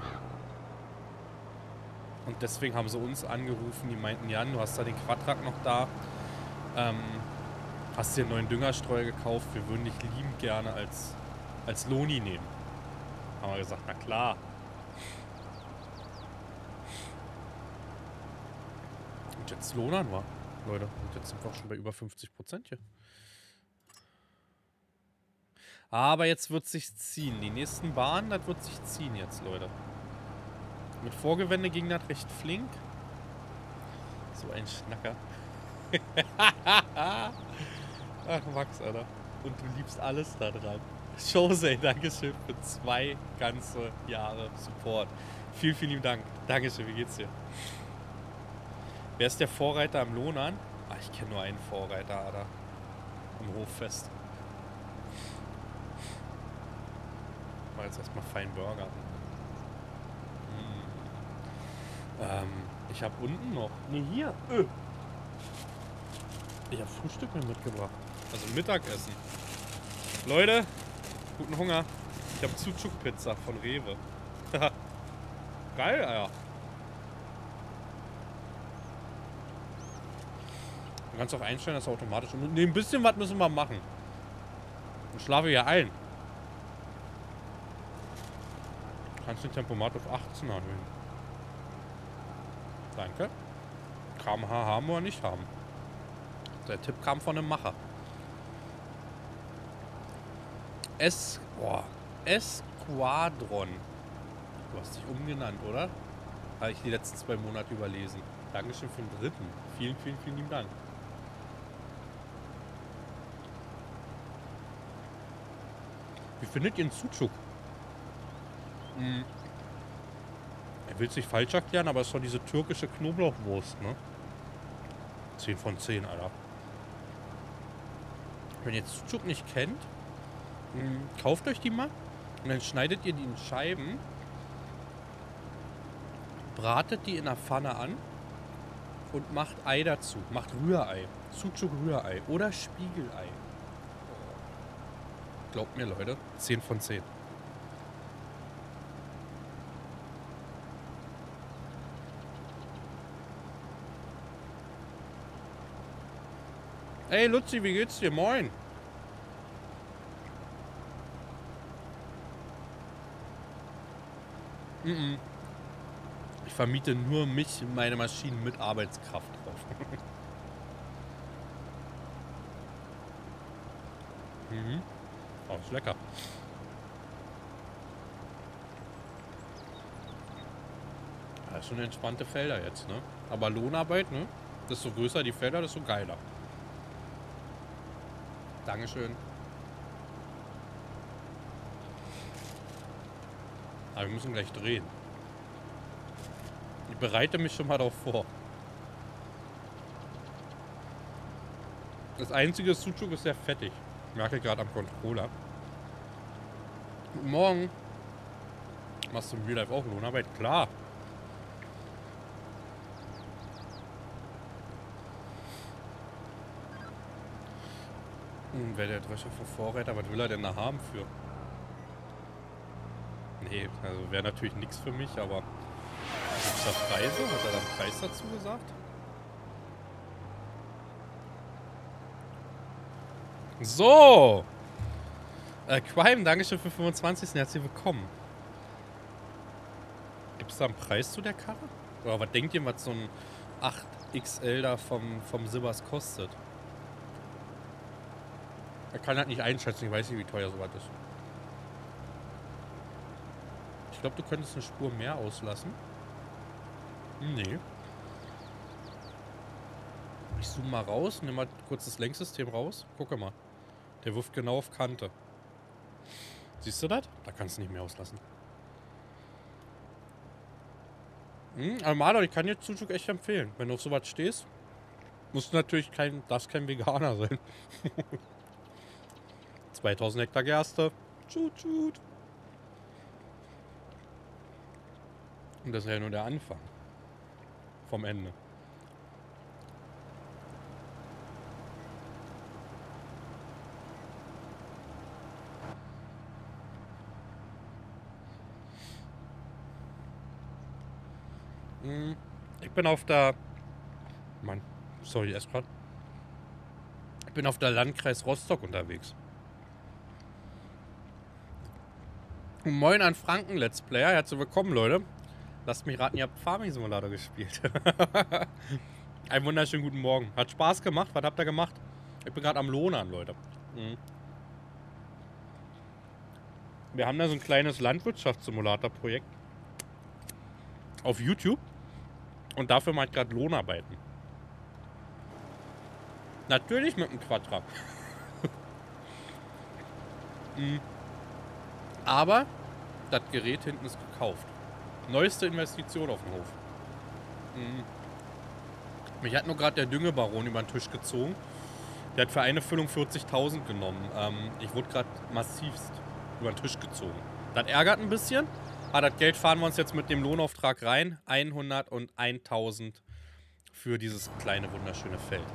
S1: Und deswegen haben sie uns angerufen, die meinten, Jan, du hast da den Quadrak noch da, ähm, hast dir einen neuen Düngerstreuer gekauft, wir würden dich liebend gerne als, als Loni nehmen. Haben wir gesagt, na klar. Und jetzt lohnern wir, Leute. Und jetzt sind wir auch schon bei über fünfzig Prozent hier. Aber jetzt wird sich ziehen. Die nächsten Bahnen, das wird sich ziehen jetzt, Leute. Mit Vorgewende ging das recht flink. So ein Schnacker. Ach, Max, Alter. Und du liebst alles da dran. Jose, Dankeschön für zwei ganze Jahre Support. Vielen, vielen lieben Dank. Dankeschön, wie geht's dir? Wer ist der Vorreiter am Lohnern? Ah, ich kenne nur einen Vorreiter, Alter. Am Hoffest. Mal jetzt erstmal fein Burger. Ähm, ich habe unten noch. Ne, hier. Öh. Ich habe Frühstück mir mitgebracht. Also Mittagessen. Leute, guten Hunger. Ich habe Sucuk-Pizza von Rewe. Geil, Alter. Du kannst auch einstellen, dass er automatisch... Ne, ein bisschen was müssen wir machen. Dann schlafe ich ja ein. Du kannst den Tempomat auf achtzehn erhöhen. Danke. Kram H haben wir nicht haben. Der Tipp kam von einem Macher. Es... Boah. Esquadron. Du hast dich umgenannt, oder? Habe ich die letzten zwei Monate überlesen. Dankeschön für den dritten. Vielen, vielen, vielen lieben Dank. Wie findet ihr den Sucuk? Hm. Er will sich falsch erklären, aber es ist doch diese türkische Knoblauchwurst, ne? zehn von zehn, Alter. Wenn ihr Sucuk nicht kennt, mh, kauft euch die mal und dann schneidet ihr die in Scheiben, bratet die in der Pfanne an und macht Ei dazu. Macht Rührei. Sucuk Rührei oder Spiegelei. Glaubt mir, Leute, zehn von zehn. Hey Luzi, wie geht's dir? Moin. Mm -mm. Ich vermiete nur mich, meine Maschinen mit Arbeitskraft drauf. mhm. Oh, ist lecker. Das ist schon entspannte Felder jetzt, ne? Aber Lohnarbeit, ne? Desto größer die Felder, desto geiler. Dankeschön. Aber wir müssen gleich drehen. Ich bereite mich schon mal darauf vor. Das einzige Sucuk ist sehr fettig. Ich merke gerade am Controller. Guten Morgen. Machst du im Real Life auch Lohnarbeit? Klar. Hm, wäre der Drescher für Vorräter, was will er denn da haben für? Nee, also wäre natürlich nichts für mich, aber gibt es da Preise? Hat er da einen Preis dazu gesagt? So. Äh, Crime, Dankeschön für fünfundzwanzig. Herzlich willkommen. Gibt es da einen Preis zu der Karre? Oder was denkt ihr, was so ein acht X L da vom, vom Sibbers kostet? Er kann halt nicht einschätzen, ich weiß nicht, wie teuer sowas ist. Ich glaube, du könntest eine Spur mehr auslassen. Nee. Ich zoome mal raus, nimm mal kurz das Lenksystem raus. Gucke mal. Der wirft genau auf Kante. Siehst du das? Da kannst du nicht mehr auslassen. Hm, aber Marlon, ich kann dir Zuzug echt empfehlen. Wenn du auf sowas stehst, musst du natürlich kein, darfst kein Veganer sein. zweitausend Hektar Gerste. Tschut, tschut. Und das ist ja nur der Anfang. Vom Ende. Hm, ich bin auf der... Mann, sorry, erst grad. Ich bin auf der Landkreis Rostock unterwegs. Moin an Franken Let's Player. Herzlich willkommen, Leute. Lasst mich raten, ihr habt Farming Simulator gespielt. Einen wunderschönen guten Morgen. Hat Spaß gemacht. Was habt ihr gemacht? Ich bin gerade am Lohnern, Leute. Mhm. Wir haben da so ein kleines Landwirtschaftssimulator-Projekt auf YouTube. Und dafür mache ich gerade Lohnarbeiten. Natürlich mit einem Quadra. mhm. Aber das Gerät hinten ist gekauft. Neueste Investition auf dem Hof. Mhm. Mich hat nur gerade der Düngebaron über den Tisch gezogen. Der hat für eine Füllung vierzigtausend genommen. Ähm, ich wurde gerade massivst über den Tisch gezogen. Das ärgert ein bisschen. Aber das Geld fahren wir uns jetzt mit dem Lohnauftrag rein. hundertuntausend für dieses kleine, wunderschöne Feld.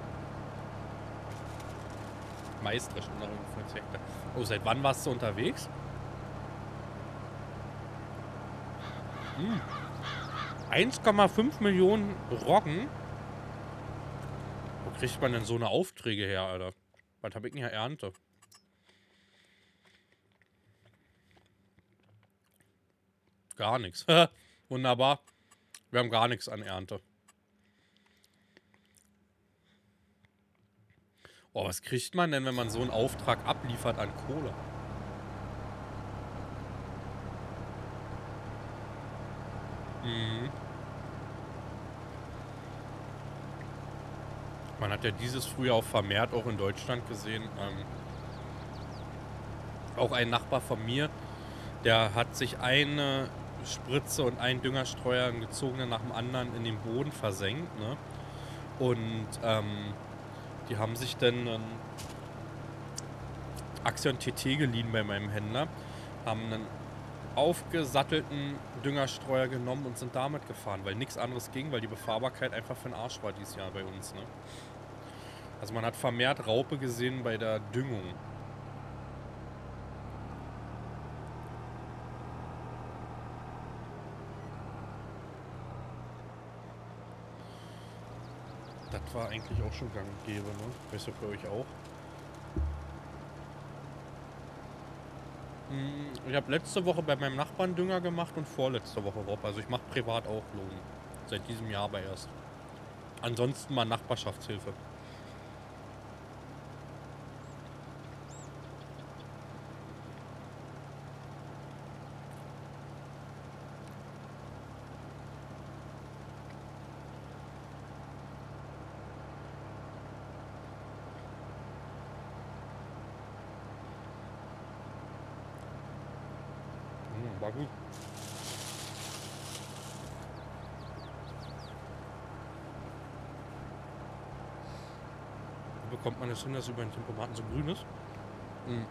S1: Meistrisch. Oh, seit wann warst du unterwegs? Hm. eins Komma fünf Millionen Roggen. Wo kriegt man denn so eine Aufträge her, Alter? Was hab ich denn hier Ernte? Gar nichts. Wunderbar. Wir haben gar nichts an Ernte. Oh, was kriegt man denn, wenn man so einen Auftrag abliefert an Kohle? Mhm. Man hat ja dieses früher auch vermehrt auch in Deutschland gesehen. Ähm, auch ein Nachbar von mir, der hat sich eine Spritze und einen Düngerstreuer, einen gezogenen nach dem anderen, in den Boden versenkt. Ne? Und ähm, die haben sich dann einen Axion T T geliehen bei meinem Händler, haben einen aufgesattelten Düngerstreuer genommen und sind damit gefahren, weil nichts anderes ging, weil die Befahrbarkeit einfach für den Arsch war dieses Jahr bei uns. Ne? Also man hat vermehrt Raupe gesehen bei der Düngung. Das war eigentlich auch schon gang und gäbe, ne? Weißt du, für euch auch? Ich habe letzte Woche bei meinem Nachbarn Dünger gemacht und vorletzte Woche Rob. Also ich mache privat auch Lohn. Seit diesem Jahr aber erst. Ansonsten mal Nachbarschaftshilfe. Hm, war gut. Wie bekommt man das hin, dass über den Tempomaten so grün ist? Hm.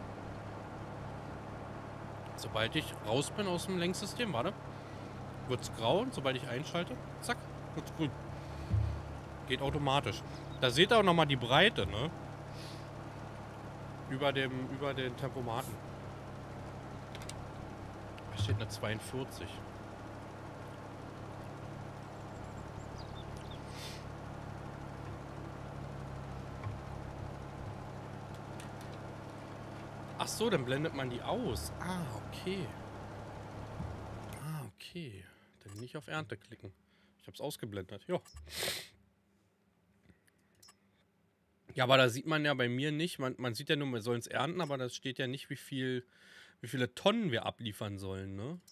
S1: Sobald ich raus bin aus dem Lenksystem, warte, wird es grau und sobald ich einschalte, zack, wird es grün. Geht automatisch. Da seht ihr auch nochmal die Breite, ne? Über dem, über den Tempomaten. Da steht eine zweiundvierzig. Ach so, dann blendet man die aus. Ah, okay. Ah, okay. Dann nicht auf Ernte klicken. Ich habe es ausgeblendet. Ja. Ja, aber da sieht man ja bei mir nicht. Man, man sieht ja nur, wir sollen es ernten, aber da steht ja nicht, wie viel, wie viele Tonnen wir abliefern sollen, ne?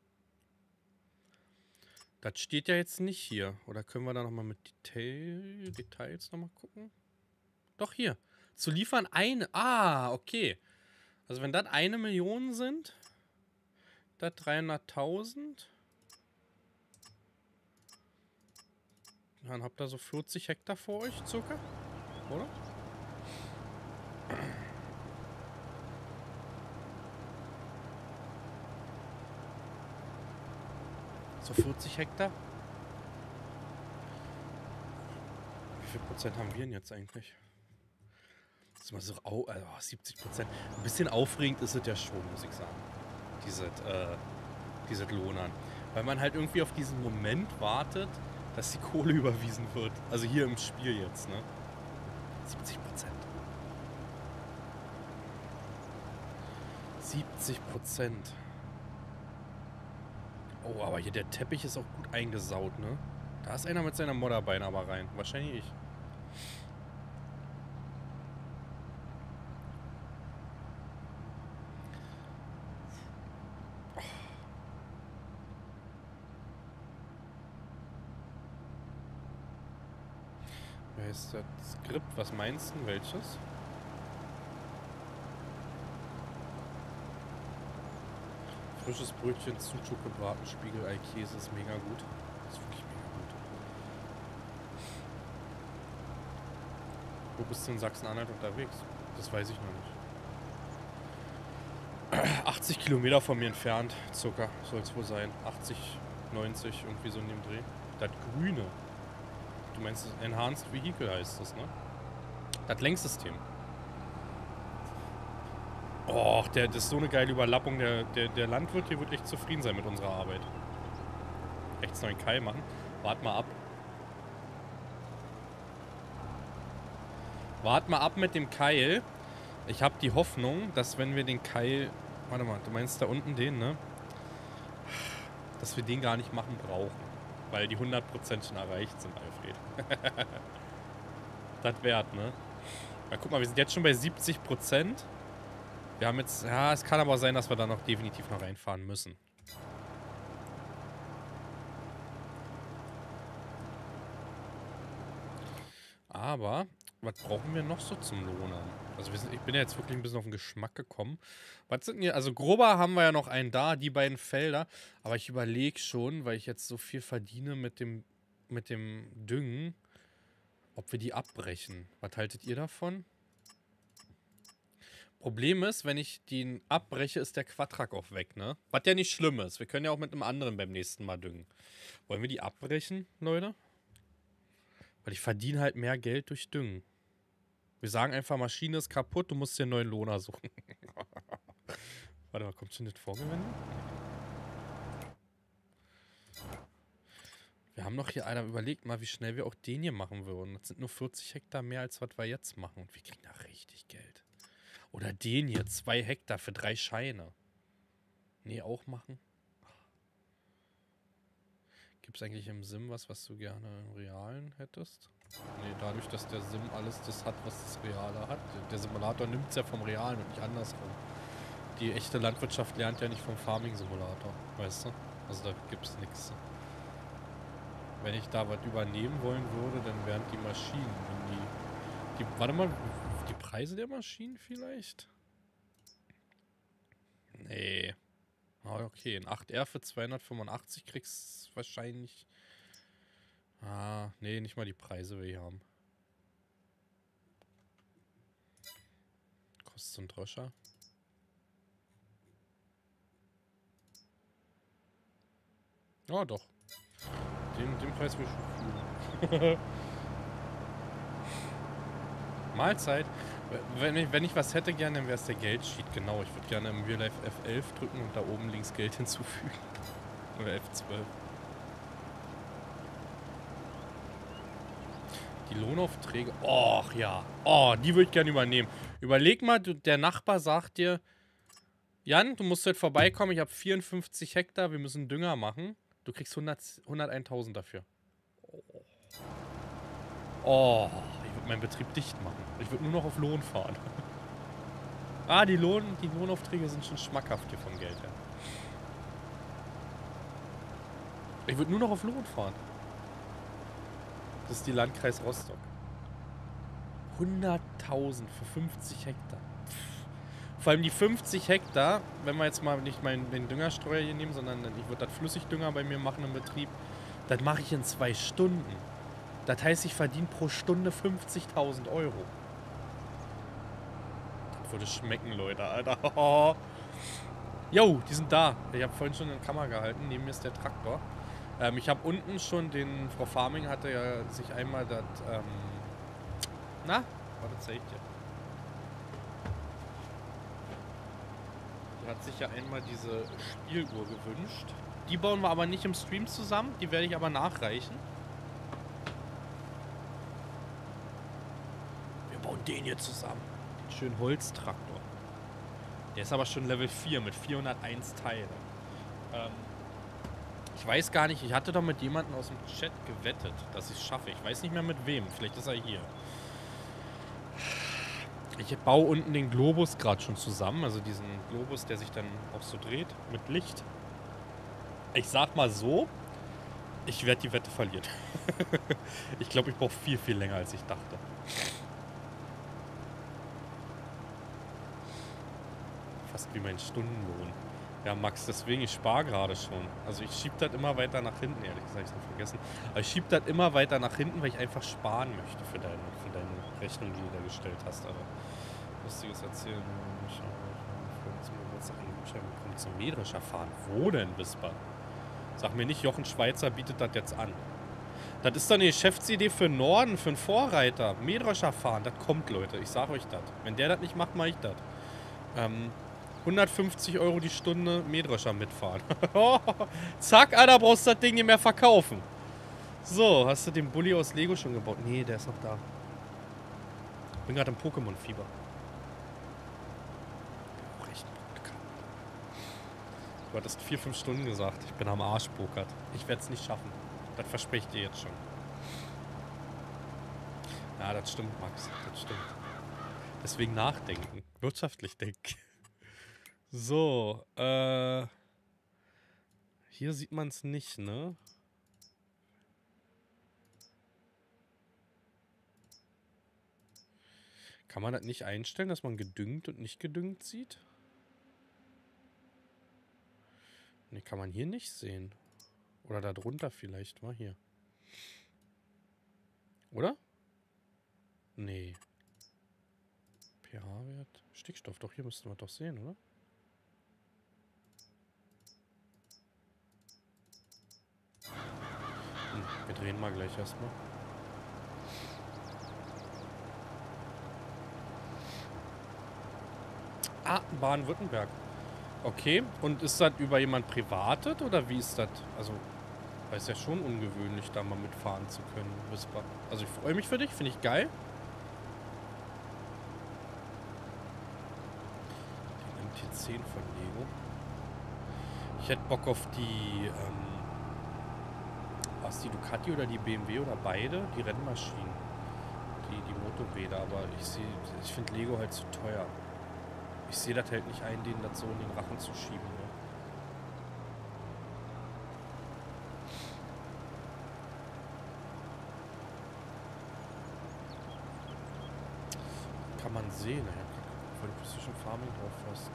S1: Das steht ja jetzt nicht hier. Oder können wir da nochmal mit Detail, Details nochmal gucken? Doch, hier. Zu liefern eine. Ah, okay. Also wenn das eine Million sind, das dreihunderttausend. Dann habt ihr so vierzig Hektar vor euch, circa. Oder? So vierzig Hektar. Wie viel Prozent haben wir denn jetzt eigentlich? Das ist mal so, oh, also siebzig Prozent. Ein bisschen aufregend ist es ja schon, muss ich sagen. Dieses, äh, dieses Lohnern. Weil man halt irgendwie auf diesen Moment wartet, dass die Kohle überwiesen wird. Also hier im Spiel jetzt, ne? siebzig Prozent. siebzig Prozent. Oh, aber hier der Teppich ist auch gut eingesaut, ne? Da ist einer mit seiner Modderbeine aber rein. Wahrscheinlich ich. Wer ist das Skript? Was meinst du? Welches? Frisches Brötchen, Sucuk gebraten, Spiegelei, Käse ist mega gut. Das ist wirklich mega gut. Wo bist du in Sachsen-Anhalt unterwegs? Das weiß ich noch nicht. achtzig Kilometer von mir entfernt, circa, soll es wohl sein. achtzig, neunzig, irgendwie so in dem Dreh. Das Grüne. Du meinst, das Enhanced Vehicle heißt das, ne? Das Lenksystem. Oh, der, das ist so eine geile Überlappung. Der, der, der Landwirt hier wird echt zufrieden sein mit unserer Arbeit. Rechts noch einen Keil machen. Wart mal ab. Wart mal ab mit dem Keil. Ich habe die Hoffnung, dass wenn wir den Keil... Warte mal, du meinst da unten den, ne? Dass wir den gar nicht machen brauchen. Weil die hundert Prozent schon erreicht sind, Alfred. Das wert, ne? Ja, guck mal, wir sind jetzt schon bei siebzig Prozent. Wir haben jetzt... Ja, es kann aber sein, dass wir da noch definitiv noch reinfahren müssen. Aber, was brauchen wir noch so zum Lohnern? Also wir sind, ich bin ja jetzt wirklich ein bisschen auf den Geschmack gekommen. Was sind hier? Also grober haben wir ja noch einen da, die beiden Felder. Aber ich überlege schon, weil ich jetzt so viel verdiene mit dem, mit dem Düngen, ob wir die abbrechen. Was haltet ihr davon? Problem ist, wenn ich den abbreche, ist der Quadrak auch weg, ne? Was ja nicht schlimm ist. Wir können ja auch mit einem anderen beim nächsten Mal düngen. Wollen wir die abbrechen, Leute? Weil ich verdiene halt mehr Geld durch Düngen. Wir sagen einfach, Maschine ist kaputt, du musst dir einen neuen Lohner suchen. Warte mal, kommt schon das vorgewendet? Wir haben noch hier einer überlegt mal, wie schnell wir auch den hier machen würden. Das sind nur vierzig Hektar mehr, als was wir jetzt machen. Und wir kriegen da richtig Geld. Oder den hier, zwei Hektar für drei Scheine. Nee, auch machen. Gibt es eigentlich im Sim was, was du gerne im Realen hättest? Nee, dadurch, dass der Sim alles das hat, was das Reale hat. Der Simulator nimmt es ja vom Realen und nicht andersrum. Die echte Landwirtschaft lernt ja nicht vom Farming-Simulator, weißt du? Also da gibt es nichts. Wenn ich da was übernehmen wollen würde, dann wären die Maschinen, wenn die, die... Warte mal, die Preise der Maschinen vielleicht? Nee. Ah, okay, ein acht R für zweihundertfünfundachtzig kriegst du wahrscheinlich... Ah, nee, nicht mal die Preise wir hier haben. Kostet so ein Droscher. Ja, oh, doch. Den, den Preis will ich schon fühlen. Mahlzeit. Wenn ich, wenn ich was hätte gerne, dann wäre es der Geldsheet. Genau, ich würde gerne im Real Life F elf drücken und da oben links Geld hinzufügen. Oder F zwölf. Die Lohnaufträge. Och ja. Oh, die würde ich gerne übernehmen. Überleg mal, du, der Nachbar sagt dir, Jan, du musst heute vorbeikommen. Ich habe vierundfünfzig Hektar. Wir müssen Dünger machen. Du kriegst hundert, hunderteintausend dafür. Oh, ich würde meinen Betrieb dicht machen. Ich würde nur noch auf Lohn fahren. Ah, die, Lohn, die Lohnaufträge sind schon schmackhaft hier vom Geld her. Ich würde nur noch auf Lohn fahren. Das ist die Landkreis Rostock. hunderttausend für fünfzig Hektar. Pff. Vor allem die fünfzig Hektar, wenn wir jetzt mal nicht meinen den Düngerstreuer hier nehmen, sondern ich würde das Flüssigdünger bei mir machen im Betrieb, das mache ich in zwei Stunden. Das heißt, ich verdiene pro Stunde fünfzigtausend Euro. Das würde schmecken, Leute, Alter. Jo, die sind da. Ich habe vorhin schon in der Kamera gehalten. Neben mir ist der Traktor. Ähm, ich habe unten schon den... Frau Farming hatte ja sich einmal das... Ähm, na? Warte, zeig ich dir. Die hat sich ja einmal diese Spieluhr gewünscht. Die bauen wir aber nicht im Stream zusammen. Die werde ich aber nachreichen. Wir bauen den hier zusammen. Den schönen Holztraktor. Der ist aber schon Level vier mit vierhunderteins Teilen. Ähm, ich weiß gar nicht, ich hatte doch mit jemandem aus dem Chat gewettet, dass ich es schaffe. Ich weiß nicht mehr mit wem. Vielleicht ist er hier. Ich baue unten den Globus gerade schon zusammen. Also diesen Globus, der sich dann auch so dreht mit Licht. Ich sag mal so, ich werde die Wette verlieren. Ich glaube, ich brauche viel, viel länger, als ich dachte. Fast wie mein Stundenlohn. Ja, Max, deswegen, ich spare gerade schon. Also ich schiebe das immer weiter nach hinten, ehrlich gesagt, ich habe es vergessen. Aber ich schiebe das immer weiter nach hinten, weil ich einfach sparen möchte für deine, für deine Rechnung, die du da gestellt hast. Aber lustiges Erzählen. Kommt zum Mähdrescher fahren. Wo denn, Wiesbaden? Sag mir nicht, Jochen Schweizer bietet das jetzt an. Das ist doch eine Geschäftsidee für den Norden, für einen Vorreiter. Mähdrescher fahren, das kommt, Leute. Ich sag euch das. Wenn der das nicht macht, mach ich das. Ähm... hundertfünfzig Euro die Stunde Mähdrescher mitfahren. Zack, Alter, brauchst du das Ding nicht mehr verkaufen. So, hast du den Bulli aus Lego schon gebaut? Nee, der ist noch da. Bin gerade im Pokémon-Fieber. Du hattest vier, fünf Stunden gesagt. Ich bin am Arsch pokert. Ich werde es nicht schaffen. Das verspreche ich dir jetzt schon. Ja, das stimmt, Max. Das stimmt. Deswegen nachdenken. Wirtschaftlich denken. So, äh... hier sieht man es nicht, ne? Kann man das nicht einstellen, dass man gedüngt und nicht gedüngt sieht? Ne, kann man hier nicht sehen. Oder da drunter vielleicht, war hier. Oder? Nee. pH-Wert. Stickstoff, doch hier müssten wir doch sehen, oder? Hm, wir drehen mal gleich erstmal. Ah, Baden-Württemberg. Okay, und ist das über jemand Privatet oder wie ist das? Also, weil es ja schon ungewöhnlich, da mal mitfahren zu können, Whisper. Also ich freue mich für dich, finde ich geil. Den M T zehn von Lego. Ich hätte Bock auf die, ähm, was, die Ducati oder die B M W oder beide? Die Rennmaschinen. Die, die Motorräder, aber ich sehe, ich finde Lego halt zu teuer. Ich sehe das halt nicht ein, denen das so in den Rachen zu schieben. Ne? Kann man sehen, ey. Weil du Precision Farming drauf hast.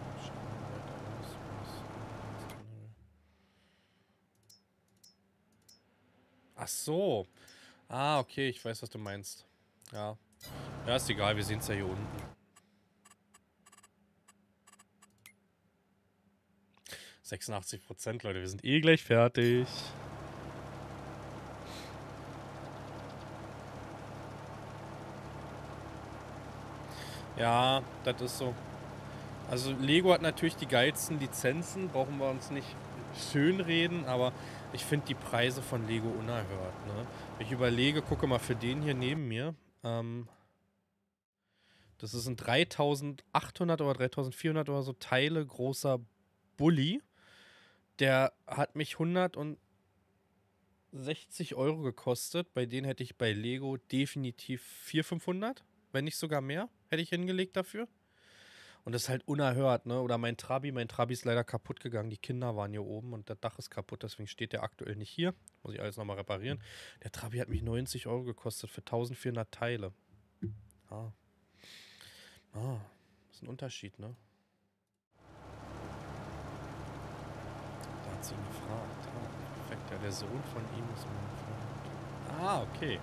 S1: Ach so. Ah, okay, ich weiß, was du meinst. Ja. Ja, ist egal, wir sehen es ja hier unten. sechsundachtzig Prozent, Leute, wir sind eh gleich fertig. Ja, das ist so. Also Lego hat natürlich die geilsten Lizenzen, brauchen wir uns nicht schönreden, aber ich finde die Preise von Lego unerhört. Ne? Wenn ich überlege, gucke mal für den hier neben mir, ähm, Das ist ein dreitausendachthundert oder dreitausendvierhundert oder so Teile großer Bulli. Der hat mich hundertsechzig Euro gekostet. Bei denen hätte ich bei Lego definitiv vierhundert, fünfhundert, wenn nicht sogar mehr, hätte ich hingelegt dafür. Und das ist halt unerhört, ne? Oder mein Trabi, mein Trabi ist leider kaputt gegangen. Die Kinder waren hier oben und das Dach ist kaputt, deswegen steht der aktuell nicht hier. Muss ich alles nochmal reparieren. Der Trabi hat mich neunzig Euro gekostet für eintausendvierhundert Teile. Ah. Ah, ist ein Unterschied, ne? Da hat sie ihn gefragt. Ah, perfekt. Ja, der Sohn von ihm ist mein Freund. Ah, okay.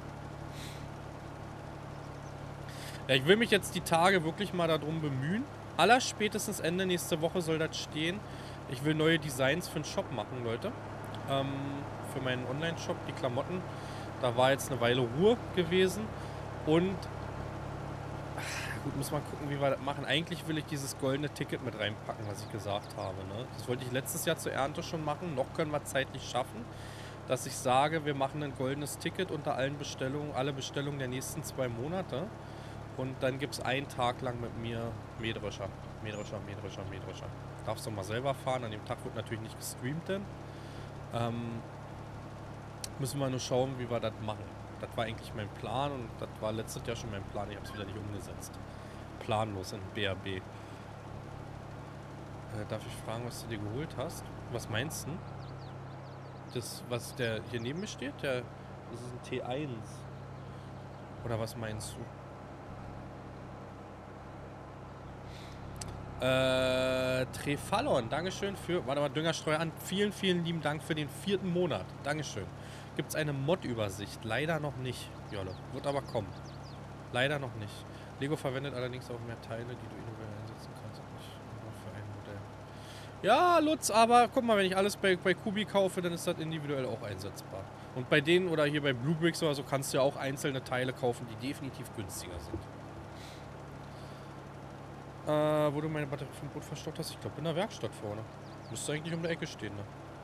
S1: Ja, ich will mich jetzt die Tage wirklich mal darum bemühen. Allerspätestens Ende nächste Woche soll das stehen. Ich will neue Designs für den Shop machen, Leute. Ähm, für meinen Online-Shop, die Klamotten. Da war jetzt eine Weile Ruhe gewesen. Und ach, gut, muss man gucken, wie wir das machen. Eigentlich will ich dieses goldene Ticket mit reinpacken, was ich gesagt habe. Ne? Das wollte ich letztes Jahr zur Ernte schon machen. Noch können wir zeitlich schaffen, dass ich sage, wir machen ein goldenes Ticket unter allen Bestellungen, alle Bestellungen der nächsten zwei Monate. Und dann gibt es einen Tag lang mit mir Mähdrescher. Mähdrescher, Mähdrescher, Mähdrescher. Darfst du mal selber fahren. An dem Tag wird natürlich nicht gestreamt denn. Ähm, müssen wir nur schauen, wie wir das machen. Das war eigentlich mein Plan und das war letztes Jahr schon mein Plan. Ich habe es wieder nicht umgesetzt. Planlos in B R B. Äh, darf ich fragen, was du dir geholt hast? Was meinst du? Das, was der hier neben mir steht? Der, das ist ein T eins. Oder was meinst du? Äh, Trefallon, Dankeschön für, warte mal, Düngerstreuer an. Vielen, vielen lieben Dank für den vierten Monat. Dankeschön. Gibt es eine Mod-Übersicht? Leider noch nicht, Jolle. Wird aber kommen. Leider noch nicht. Lego verwendet allerdings auch mehr Teile, die du individuell einsetzen kannst. Und nicht nur für ein Modell. Ja, Lutz, aber guck mal, wenn ich alles bei, bei Kubi kaufe, dann ist das individuell auch einsetzbar. Und bei denen oder hier bei Bluebricks oder so kannst du ja auch einzelne Teile kaufen, die definitiv günstiger sind. Äh, wo du meine Batterie vom Boot verstockt hast? Ich glaube in der Werkstatt vorne. Müsste eigentlich um der Ecke stehen, ne?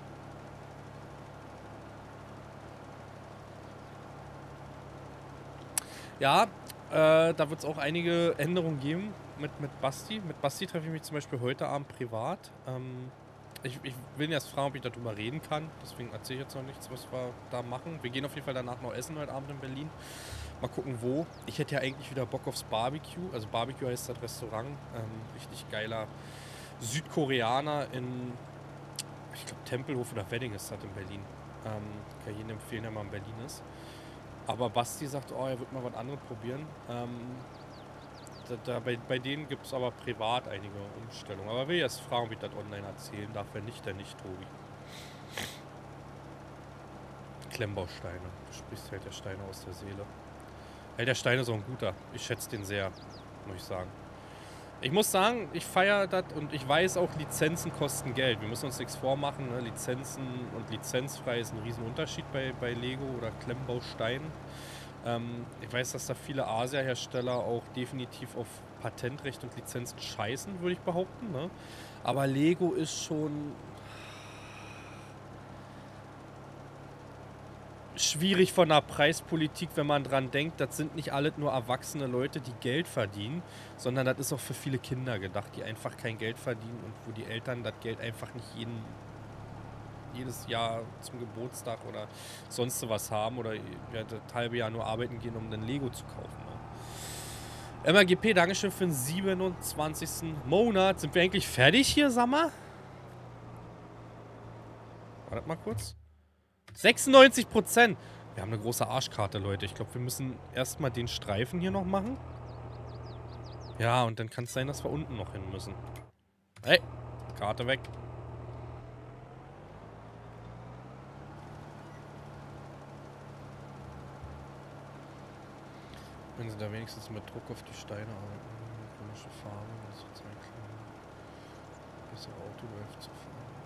S1: Ja, äh, da wird es auch einige Änderungen geben mit, mit Basti. Mit Basti treffe ich mich zum Beispiel heute Abend privat. Ähm, ich, ich will ihn erst fragen, ob ich darüber reden kann. Deswegen erzähle ich jetzt noch nichts, was wir da machen. Wir gehen auf jeden Fall danach noch essen heute Abend in Berlin. Mal gucken, wo. Ich hätte ja eigentlich wieder Bock aufs Barbecue. Also Barbecue heißt das Restaurant. Ähm, richtig geiler Südkoreaner in, ich glaube, Tempelhof oder Wedding ist das in Berlin. Ähm, kann ich jedem empfehlen, der mal in Berlin ist. Aber Basti sagt, oh, er wird mal was anderes probieren. Ähm, da, da, bei, bei denen gibt es aber privat einige Umstellungen. Aber will erst fragen, ob ich das online erzählen darf. Wenn nicht, dann nicht, Tobi. Klemmbausteine. Du sprichst halt der Steine aus der Seele. Hey, der Stein ist auch ein guter. Ich schätze den sehr, muss ich sagen. Ich muss sagen, ich feiere das und ich weiß auch, Lizenzen kosten Geld. Wir müssen uns nichts vormachen. Ne? Lizenzen und lizenzfrei ist ein Riesenunterschied bei, bei Lego oder Klemmbausteinen. Ähm, ich weiß, dass da viele Asia-Hersteller auch definitiv auf Patentrecht und Lizenzen scheißen, würde ich behaupten. Ne? Aber Lego ist schon schwierig von der Preispolitik, wenn man dran denkt, das sind nicht alle nur erwachsene Leute, die Geld verdienen, sondern das ist auch für viele Kinder gedacht, die einfach kein Geld verdienen und wo die Eltern das Geld einfach nicht jeden, jedes Jahr zum Geburtstag oder sonst was haben oder ja, das halbe Jahr nur arbeiten gehen, um ein Lego zu kaufen. Ne? M R G P, Dankeschön für den siebenundzwanzigsten Monat. Sind wir eigentlich fertig hier, sag mal? Wartet mal kurz. sechsundneunzig Prozent. Wir haben eine große Arschkarte, Leute. Ich glaube, wir müssen erstmal den Streifen hier noch machen. Ja, und dann kann es sein, dass wir unten noch hin müssen. Hey, Karte weg. Wenn sie da wenigstens mit Druck auf die Steine arbeiten. Komische Farbe. Das wird sein klar. Bessere Autoläufe zu fahren.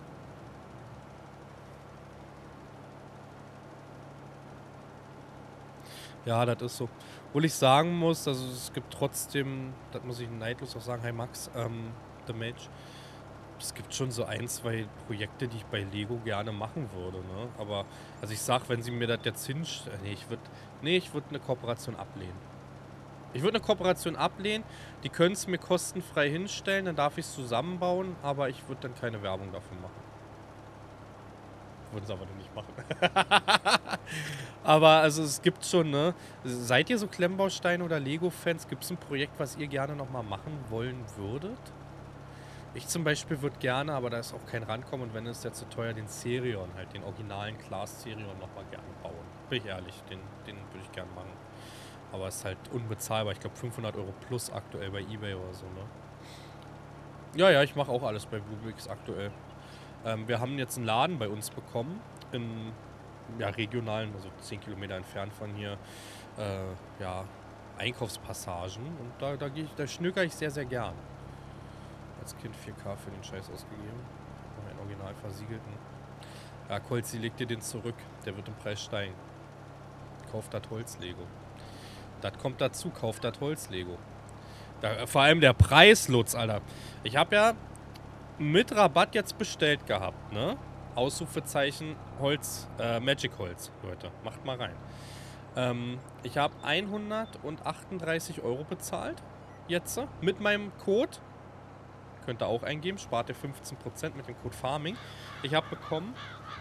S1: Ja, das ist so. Obwohl ich sagen muss, also es gibt trotzdem, das muss ich neidlos auch sagen, hi Max, ähm, The Mage, es gibt schon so ein, zwei Projekte, die ich bei Lego gerne machen würde, ne? Aber, also ich sag, wenn sie mir das jetzt hinstellen, nee, ich würde, nee, ich würde eine Kooperation ablehnen. Ich würde eine Kooperation ablehnen. Die können es mir kostenfrei hinstellen, dann darf ich es zusammenbauen, aber ich würde dann keine Werbung dafür machen. Würde es aber dann nicht machen. Aber also es gibt schon, ne? Seid ihr so Klemmbausteine oder Lego-Fans? Gibt es ein Projekt, was ihr gerne nochmal machen wollen würdet? Ich zum Beispiel würde gerne, aber da ist auch kein Rankommen und wenn ist der zu teuer, den Serion, halt den originalen Class Serion nochmal gerne bauen. Bin ich ehrlich, den, den würde ich gerne machen. Aber es ist halt unbezahlbar. Ich glaube fünfhundert Euro plus aktuell bei eBay oder so, ne? Ja, ja, ich mache auch alles bei Bluebricks aktuell. Ähm, wir haben jetzt einen Laden bei uns bekommen, in ja, regionalen, also zehn Kilometer entfernt von hier, äh, ja, Einkaufspassagen. Und da, da, ich, da schnöker ich sehr, sehr gern. Als Kind vier K für den Scheiß ausgegeben. Noch einen original versiegelten. Ja, Kolzi, leg dir den zurück. Der wird im Preis steigen. Kauft das Holz-Lego. Das kommt dazu, kauft das Holz-Lego. Da, vor allem der Preis, Lutz, Alter. Ich habe ja mit Rabatt jetzt bestellt gehabt, ne? Ausrufezeichen Holz, äh, Magic Holz, Leute. Macht mal rein. Ähm, ich habe hundertachtunddreißig Euro bezahlt. Jetzt. Mit meinem Code. Könnt ihr auch eingeben. Spart ihr fünfzehn Prozent mit dem Code Farming. Ich habe bekommen.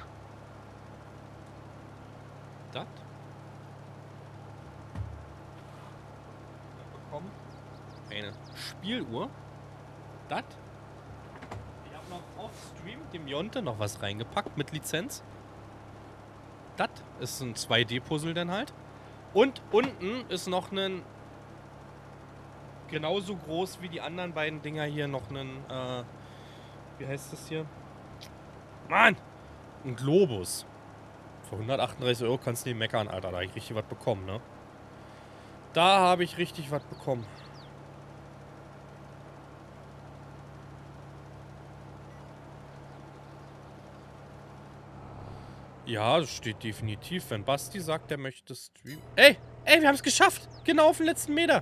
S1: Das. Ich habe bekommen. Eine Spieluhr. Das. Ich habe noch off-stream dem Jonte noch was reingepackt mit Lizenz. Das ist ein zwei D-Puzzle dann halt. Und unten ist noch ein genauso groß wie die anderen beiden Dinger hier noch ein, äh, wie heißt das hier? Mann! Ein Globus. Für hundertachtunddreißig Euro kannst du nicht meckern, Alter. Da habe ich richtig was bekommen, ne? Da habe ich richtig was bekommen. Ja, das steht definitiv. Wenn Basti sagt, er möchte streamen. Ey! Ey, wir haben es geschafft! Genau auf den letzten Meter!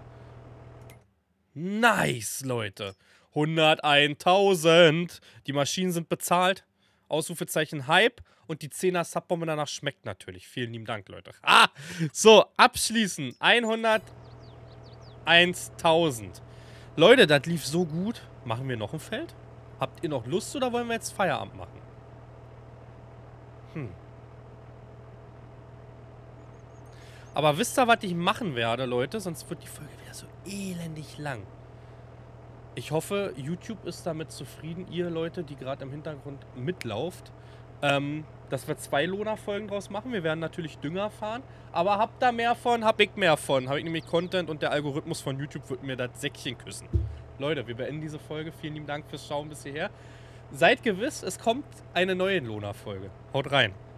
S1: Nice, Leute. hunderteintausend. Die Maschinen sind bezahlt. Ausrufezeichen Hype. Und die zehner Subbombe danach schmeckt natürlich. Vielen lieben Dank, Leute. Ah! So, abschließen. hunderteintausend. Leute, das lief so gut. Machen wir noch ein Feld? Habt ihr noch Lust oder wollen wir jetzt Feierabend machen? Hm. Aber wisst ihr, was ich machen werde, Leute? Sonst wird die Folge wieder so elendig lang. Ich hoffe, YouTube ist damit zufrieden, ihr Leute, die gerade im Hintergrund mitlauft, ähm, dass wir zwei Lona-Folgen draus machen. Wir werden natürlich Dünger fahren, aber habt da mehr von, hab ich mehr von. Habe ich nämlich Content und der Algorithmus von YouTube wird mir das Säckchen küssen. Leute, wir beenden diese Folge. Vielen lieben Dank fürs Schauen bis hierher. Seid gewiss, es kommt eine neue Lona-Folge. Haut rein.